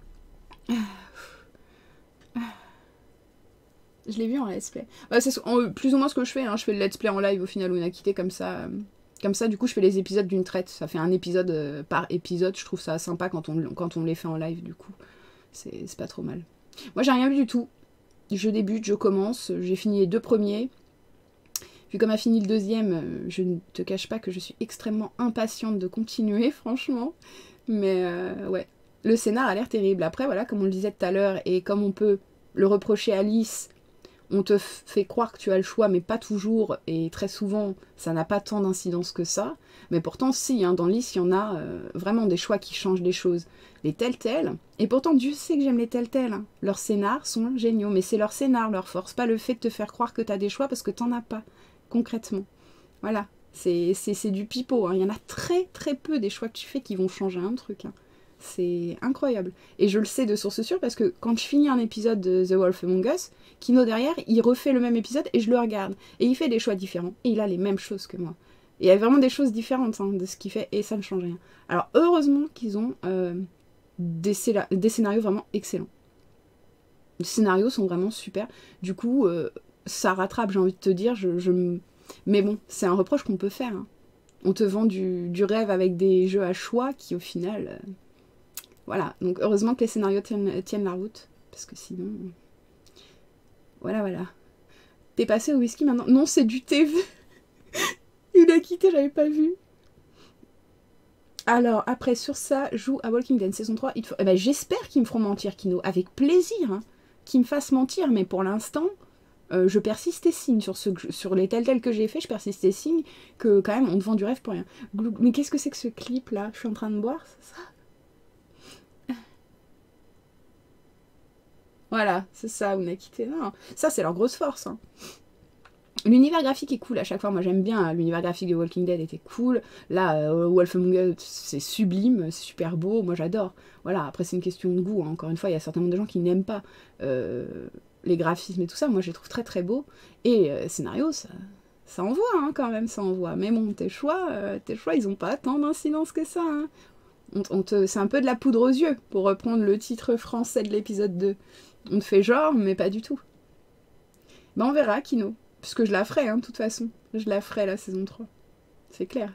Je l'ai vu en let's play. Bah, c'est plus ou moins ce que je fais. Hein. Je fais le let's play en live au final, on a quitté comme ça. Euh... Comme ça, du coup, je fais les épisodes d'une traite. Ça fait un épisode euh, par épisode. Je trouve ça sympa quand on, quand on les fait en live, du coup. C'est pas trop mal. Moi, j'ai rien vu du tout. Je débute, je commence. J'ai fini les deux premiers. Puis comme a fini le deuxième, je ne te cache pas que je suis extrêmement impatiente de continuer, franchement. Mais euh, ouais, le scénar a l'air terrible. Après, voilà, comme on le disait tout à l'heure, et comme on peut le reprocher à Alice... On te fait croire que tu as le choix, mais pas toujours, et très souvent, ça n'a pas tant d'incidence que ça. Mais pourtant, si, hein, dans Alice, il y en a euh, vraiment des choix qui changent les choses. Les Telltale, et pourtant, Dieu sait que j'aime les Telltale. Hein. Leurs scénars sont géniaux, mais c'est leur scénar, leur force, pas le fait de te faire croire que tu as des choix parce que t'en as pas, concrètement. Voilà, c'est du pipeau. Hein. Il y en a très très peu des choix que tu fais qui vont changer un truc. Hein. C'est incroyable. Et je le sais de source sûre parce que quand je finis un épisode de The Wolf Among Us, Kino derrière, il refait le même épisode et je le regarde. Et il fait des choix différents. Et il a les mêmes choses que moi. Et il y a vraiment des choses différentes hein, de ce qu'il fait et ça ne change rien. Alors heureusement qu'ils ont euh, des, des scénarios vraiment excellents. Les scénarios sont vraiment super. Du coup, euh, ça rattrape, j'ai envie de te dire. Je, je... Mais bon, c'est un reproche qu'on peut faire. Hein. On te vend du, du rêve avec des jeux à choix qui au final... Euh... Voilà, donc heureusement que les scénarios tiennent, tiennent la route, parce que sinon... Voilà, voilà. T'es passé au whisky maintenant? Non, c'est du thé. Il a quitté, j'avais pas vu. Alors, après, sur ça, joue à Walking Dead saison trois. Il faut... eh ben, j'espère qu'ils me feront mentir, Kino, avec plaisir. Hein. Qu'ils me fassent mentir, mais pour l'instant, euh, je persiste et signe. Sur, ce, sur les tels que j'ai fait, je persiste et signe que quand même, on te vend du rêve pour rien. Mais qu'est-ce que c'est que ce clip-là? Je suis en train de boire, c'est ça? Voilà, c'est ça, on a quitté. Non, ça, c'est leur grosse force. Hein. L'univers graphique est cool à chaque fois. Moi, j'aime bien. Hein. L'univers graphique de Walking Dead était cool. Là, euh, Wolf Among Us, c'est sublime, c'est super beau. Moi, j'adore. Voilà, après, c'est une question de goût. Hein. Encore une fois, il y a certainement des gens qui n'aiment pas euh, les graphismes et tout ça. Moi, je les trouve très, très beaux. Et euh, scénario, ça, ça envoie hein, quand même, ça envoie. Mais bon, tes choix, euh, tes choix, ils n'ont pas tant d'incidence que ça. Hein. On, on te, c'est un peu de la poudre aux yeux, pour reprendre le titre français de l'épisode deux. On te fait genre, mais pas du tout. Ben on verra, Kino. Puisque je la ferai, hein, de toute façon. Je la ferai, la saison trois. C'est clair.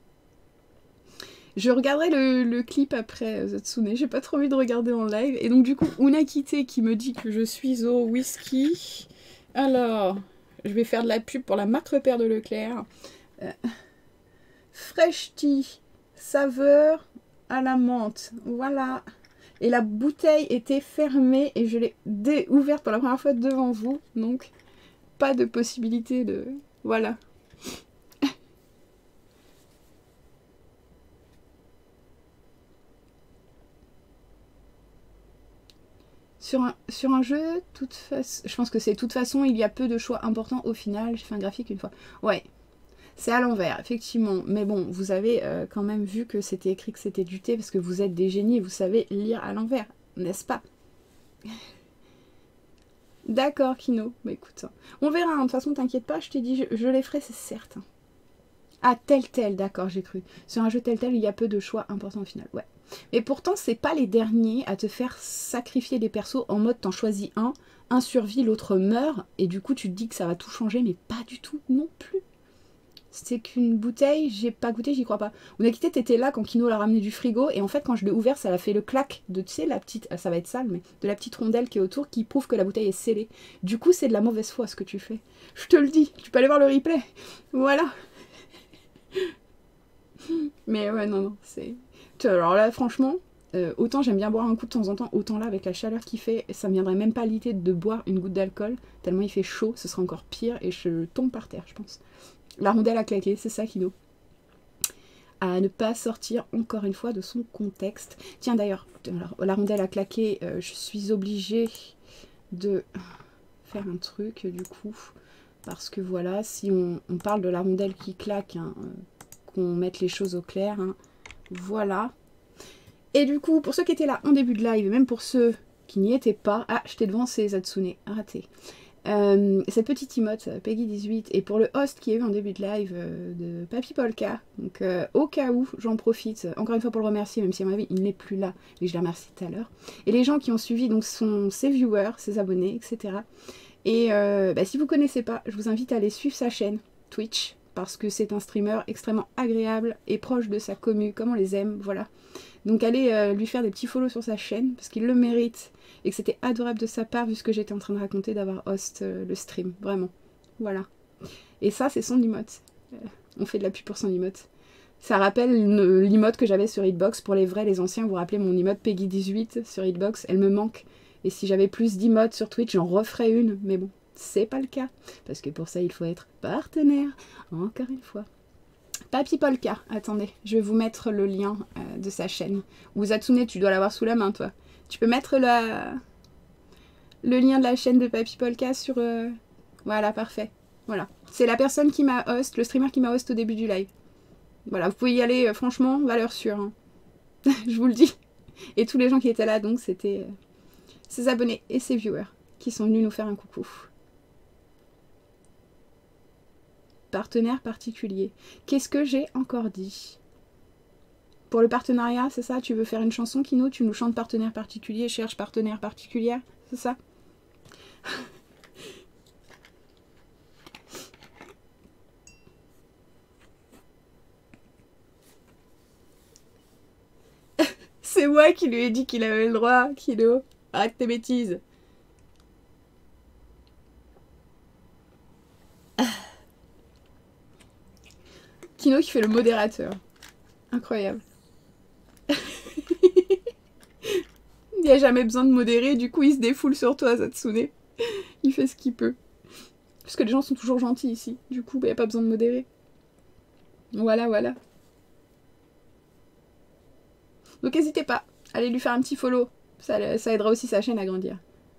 Je regarderai le, le clip après, Zatsune. J'ai pas trop envie de regarder en live. Et donc, du coup, Unakite qui me dit que je suis au whisky. Alors, je vais faire de la pub pour la marque repère de Leclerc. Euh, Fresh Tea, saveur à la menthe. Voilà. Et la bouteille était fermée et je l'ai ouverte pour la première fois devant vous. Donc, pas de possibilité de... Voilà. Sur un, sur un jeu, toute façon, je pense que c'est de toute façon, il y a peu de choix importants au final. J'ai fait un graphique une fois. Ouais, c'est à l'envers, effectivement. Mais bon, vous avez euh, quand même vu que c'était écrit que c'était du thé parce que vous êtes des génies et vous savez lire à l'envers, n'est-ce pas? D'accord, Kino. Bah écoute, on verra. Hein. De toute façon, t'inquiète pas, je t'ai dit, je, je les ferai, c'est certain. Ah, tel tel, d'accord, j'ai cru. Sur un jeu tel tel, il y a peu de choix importants au final. Ouais. Mais pourtant, c'est pas les derniers à te faire sacrifier des persos en mode t'en choisis un, un survit, l'autre meurt, et du coup tu te dis que ça va tout changer, mais pas du tout non plus. C'est qu'une bouteille, j'ai pas goûté, j'y crois pas. Onakite, t'étais là quand Kino l'a ramené du frigo, et en fait quand je l'ai ouvert, ça a fait le clac de, tu sais, la petite, ça va être sale, mais de la petite rondelle qui est autour, qui prouve que la bouteille est scellée. Du coup, c'est de la mauvaise foi ce que tu fais. Je te le dis, tu peux aller voir le replay. Voilà. Mais ouais, non, non, c'est... Alors là, franchement, euh, autant j'aime bien boire un coup de temps en temps, autant là, avec la chaleur qu'il fait, ça me viendrait même pas l'idée de boire une goutte d'alcool, tellement il fait chaud, ce sera encore pire, et je tombe par terre, je pense. La rondelle a claqué, c'est ça, Kino. À ne pas sortir, encore une fois, de son contexte. Tiens, d'ailleurs, la rondelle a claqué, euh, je suis obligée de faire un truc, du coup, parce que voilà, si on, on parle de la rondelle qui claque, hein, euh, qu'on mette les choses au clair, hein, voilà. Et du coup, pour ceux qui étaient là en début de live, et même pour ceux qui n'y étaient pas... Ah, j'étais devant ces Zatsune, raté. Euh, cette petite emote, Peggy dix-huit, et pour le host qui est eu en début de live euh, de Papy Polka. Donc euh, au cas où, j'en profite, encore une fois pour le remercier, même si à mon avis il n'est plus là, mais je l'ai remercié tout à l'heure. Et les gens qui ont suivi donc sont ses viewers, ses abonnés, et cetera. Et euh, bah, si vous ne connaissez pas, je vous invite à aller suivre sa chaîne Twitch, parce que c'est un streamer extrêmement agréable et proche de sa commu, comme on les aime, voilà. Donc allez euh, lui faire des petits follow sur sa chaîne, parce qu'il le mérite, et que c'était adorable de sa part, vu ce que j'étais en train de raconter, d'avoir host euh, le stream, vraiment. Voilà. Et ça, c'est son emote. Euh, on fait de la pub pour son emote. Ça rappelle l'emote que j'avais sur Hitbox, pour les vrais, les anciens, vous vous rappelez mon emote Peggy dix-huit sur Hitbox, elle me manque. Et si j'avais plus d'emotes sur Twitch, j'en referais une, mais bon. C'est pas le cas, parce que pour ça il faut être partenaire, encore une fois. Papy Polka, attendez, je vais vous mettre le lien euh, de sa chaîne. Ou Zatsune, tu dois l'avoir sous la main toi. Tu peux mettre la... le lien de la chaîne de Papy Polka sur... Euh... Voilà, parfait. Voilà, c'est la personne qui m'a host, le streamer qui m'a host au début du live. Voilà, vous pouvez y aller, euh, franchement, valeur sûre. Hein. Je vous le dis. Et tous les gens qui étaient là, donc c'était euh, ses abonnés et ses viewers qui sont venus nous faire un coucou. Partenaire particulier. Qu'est-ce que j'ai encore dit? Pour le partenariat, c'est ça? Tu veux faire une chanson, Kino? Tu nous chantes partenaire particulier, cherche partenaire particulière, c'est ça? C'est moi qui lui ai dit qu'il avait le droit, Kino. Arrête tes bêtises. Kino qui fait le modérateur. Incroyable. Il n'y a jamais besoin de modérer, du coup il se défoule sur toi, Zatsune. Il fait ce qu'il peut. Parce que les gens sont toujours gentils ici. Du coup, il bah, n'y a pas besoin de modérer. Voilà, voilà. Donc n'hésitez pas, allez lui faire un petit follow. Ça, ça aidera aussi sa chaîne à grandir.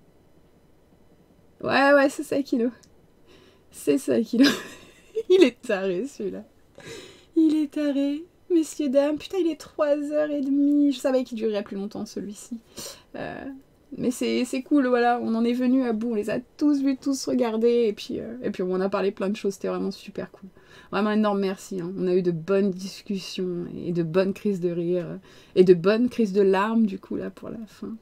Ouais, ouais, c'est ça, Kino. C'est ça, Kino. Il est taré, celui-là. Il est taré. Messieurs, dames, putain, il est trois heures trente. Je savais qu'il durerait plus longtemps, celui-ci. Euh, mais c'est cool, voilà. On en est venu à bout. On les a tous vus, tous regardés. Et puis, euh, et puis on a parlé plein de choses. C'était vraiment super cool. Vraiment énorme merci. Hein. On a eu de bonnes discussions et de bonnes crises de rire. Et de bonnes crises de larmes, du coup, là, pour la fin.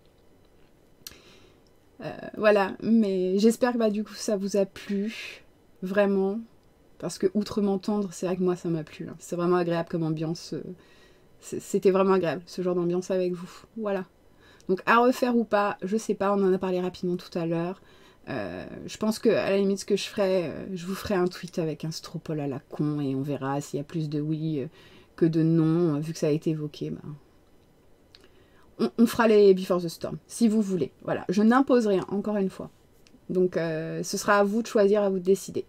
Euh, voilà. Mais j'espère que, bah, du coup, ça vous a plu. Vraiment. Parce que, outre m'entendre, c'est vrai que moi, ça m'a plu. Hein. C'est vraiment agréable comme ambiance. C'était vraiment agréable, ce genre d'ambiance avec vous. Voilà. Donc, à refaire ou pas, je sais pas, on en a parlé rapidement tout à l'heure. Euh, je pense que à la limite, ce que je ferai, euh, je vous ferai un tweet avec un stropole à la con et on verra s'il y a plus de oui euh, que de non, euh, vu que ça a été évoqué. Bah, on, on fera les Before the Storm, si vous voulez. Voilà, je n'impose rien, encore une fois. Donc, euh, ce sera à vous de choisir, à vous de décider.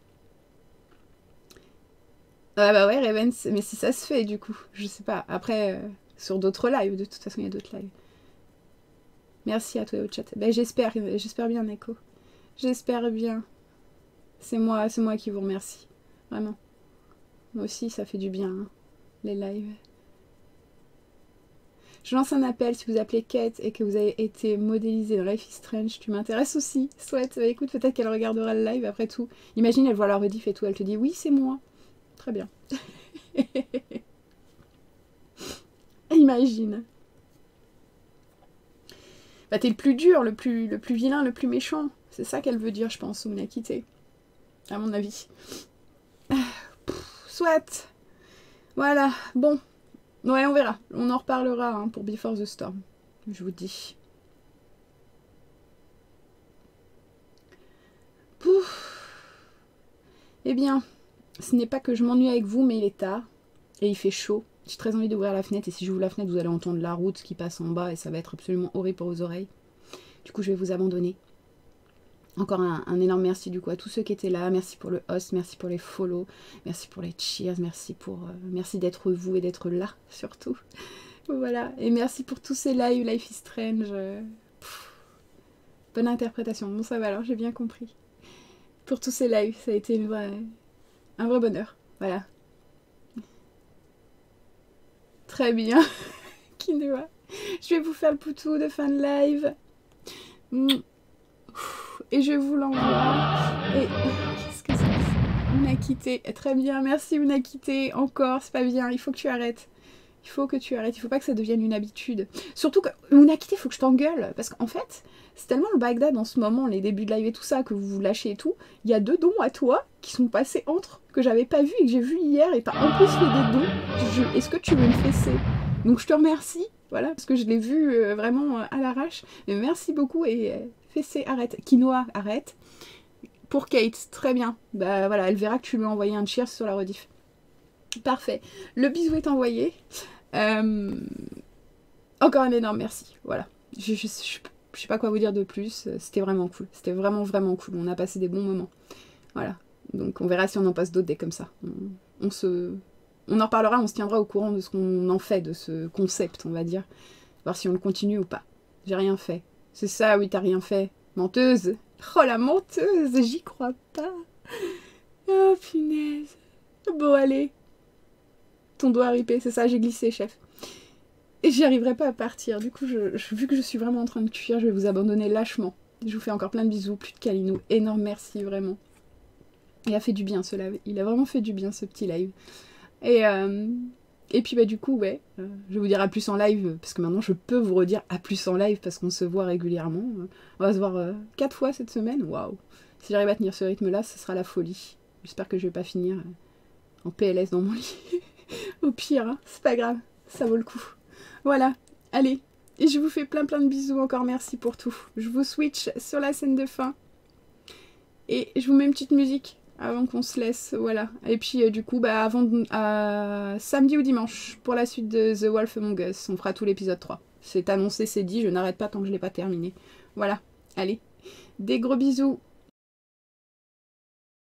Ah bah ouais, Raven, mais si ça se fait, du coup, je sais pas. Après, euh, sur d'autres lives, de toute façon, il y a d'autres lives. Merci à toi au chat. Ben, j'espère, j'espère bien, Neko. J'espère bien. C'est moi, c'est moi qui vous remercie. Vraiment. Moi aussi, ça fait du bien, hein, les lives. Je lance un appel si vous appelez Kate et que vous avez été modélisé dans Life is Strange. Tu m'intéresses aussi. Soit, bah, écoute, peut-être qu'elle regardera le live après tout. Imagine, elle voit la rediff et tout. Elle te dit oui, c'est moi. Très bien. Imagine. Bah, t'es le plus dur, le plus, le plus vilain, le plus méchant. C'est ça qu'elle veut dire, je pense, ou Nakité. À mon avis. Pff, soit. Voilà. Bon. Ouais, on verra. On en reparlera hein, pour Before the Storm. Je vous dis. Pouf. Eh bien, ce n'est pas que je m'ennuie avec vous, mais il est tard. Et il fait chaud. J'ai très envie d'ouvrir la fenêtre. Et si j'ouvre la fenêtre, vous allez entendre la route qui passe en bas. Et ça va être absolument horrible pour vos oreilles. Du coup, je vais vous abandonner. Encore un, un énorme merci du coup à tous ceux qui étaient là. Merci pour le host, merci pour les follow, merci pour les cheers, merci pour euh, merci d'être vous et d'être là surtout. Voilà, et merci pour tous ces lives Life is Strange. Euh, bonne interprétation. Bon ça va alors, j'ai bien compris. Pour tous ces lives, ça a été une vraie, un vrai bonheur. Voilà. Très bien. Quinoa. Je vais vous faire le poutou de fin de live. Mm. Et je vous l'envoie. Et qu'est-ce que c'est? Unakité. Très bien, merci Unakité. Encore, c'est pas bien. Il faut que tu arrêtes. Il faut que tu arrêtes. Il faut pas que ça devienne une habitude. Surtout que Unakité, il faut que je t'engueule. Parce qu'en fait, c'est tellement le Bagdad en ce moment, les débuts de live et tout ça, que vous vous lâchez et tout. Il y a deux dons à toi qui sont passés entre, que j'avais pas vu et que j'ai vu hier. Et t'as en plus fait des dons. Je... Est-ce que tu veux me fesser? Donc je te remercie. Voilà, parce que je l'ai vu euh, vraiment euh, à l'arrache. Mais merci beaucoup et... Euh, Fessé, arrête. Quinoa, arrête. Pour Kate, très bien. Bah voilà, elle verra que tu lui as envoyé un cheers sur la rediff. Parfait. Le bisou est envoyé. Euh... Encore un énorme merci. Voilà. Je, je, je, je sais pas quoi vous dire de plus. C'était vraiment cool. C'était vraiment, vraiment cool. On a passé des bons moments. Voilà. Donc on verra si on en passe d'autres des comme ça. On, on se... On en reparlera, on se tiendra au courant de ce qu'on en fait, de ce concept, on va dire. Voir si on le continue ou pas. J'ai rien fait. C'est ça, oui, t'as rien fait. Menteuse. Oh, la menteuse, j'y crois pas. Oh, punaise. Bon, allez. Ton doigt ripé, c'est ça, j'ai glissé, chef. Et j'y arriverai pas à partir. Du coup, je, je, vu que je suis vraiment en train de cuire, je vais vous abandonner lâchement. Je vous fais encore plein de bisous, plus de câlinou. Énorme merci, vraiment. Il a fait du bien, ce live. Il a vraiment fait du bien, ce petit live. Et... Euh... Et puis bah du coup ouais, euh, je vais vous dire à plus en live, parce que maintenant je peux vous redire à plus en live parce qu'on se voit régulièrement. On va se voir euh, quatre fois cette semaine, waouh. Si j'arrive à tenir ce rythme là, ce sera la folie. J'espère que je vais pas finir euh, en P L S dans mon lit. Au pire, hein, c'est pas grave, ça vaut le coup. Voilà, allez, et je vous fais plein plein de bisous, encore merci pour tout. Je vous switch sur la scène de fin. Et je vous mets une petite musique avant qu'on se laisse, voilà. Et puis euh, du coup, bah avant de, euh, samedi ou dimanche, pour la suite de The Wolf Among Us, on fera tout l'épisode trois. C'est annoncé, c'est dit, je n'arrête pas tant que je l'ai pas terminé. Voilà, allez, des gros bisous.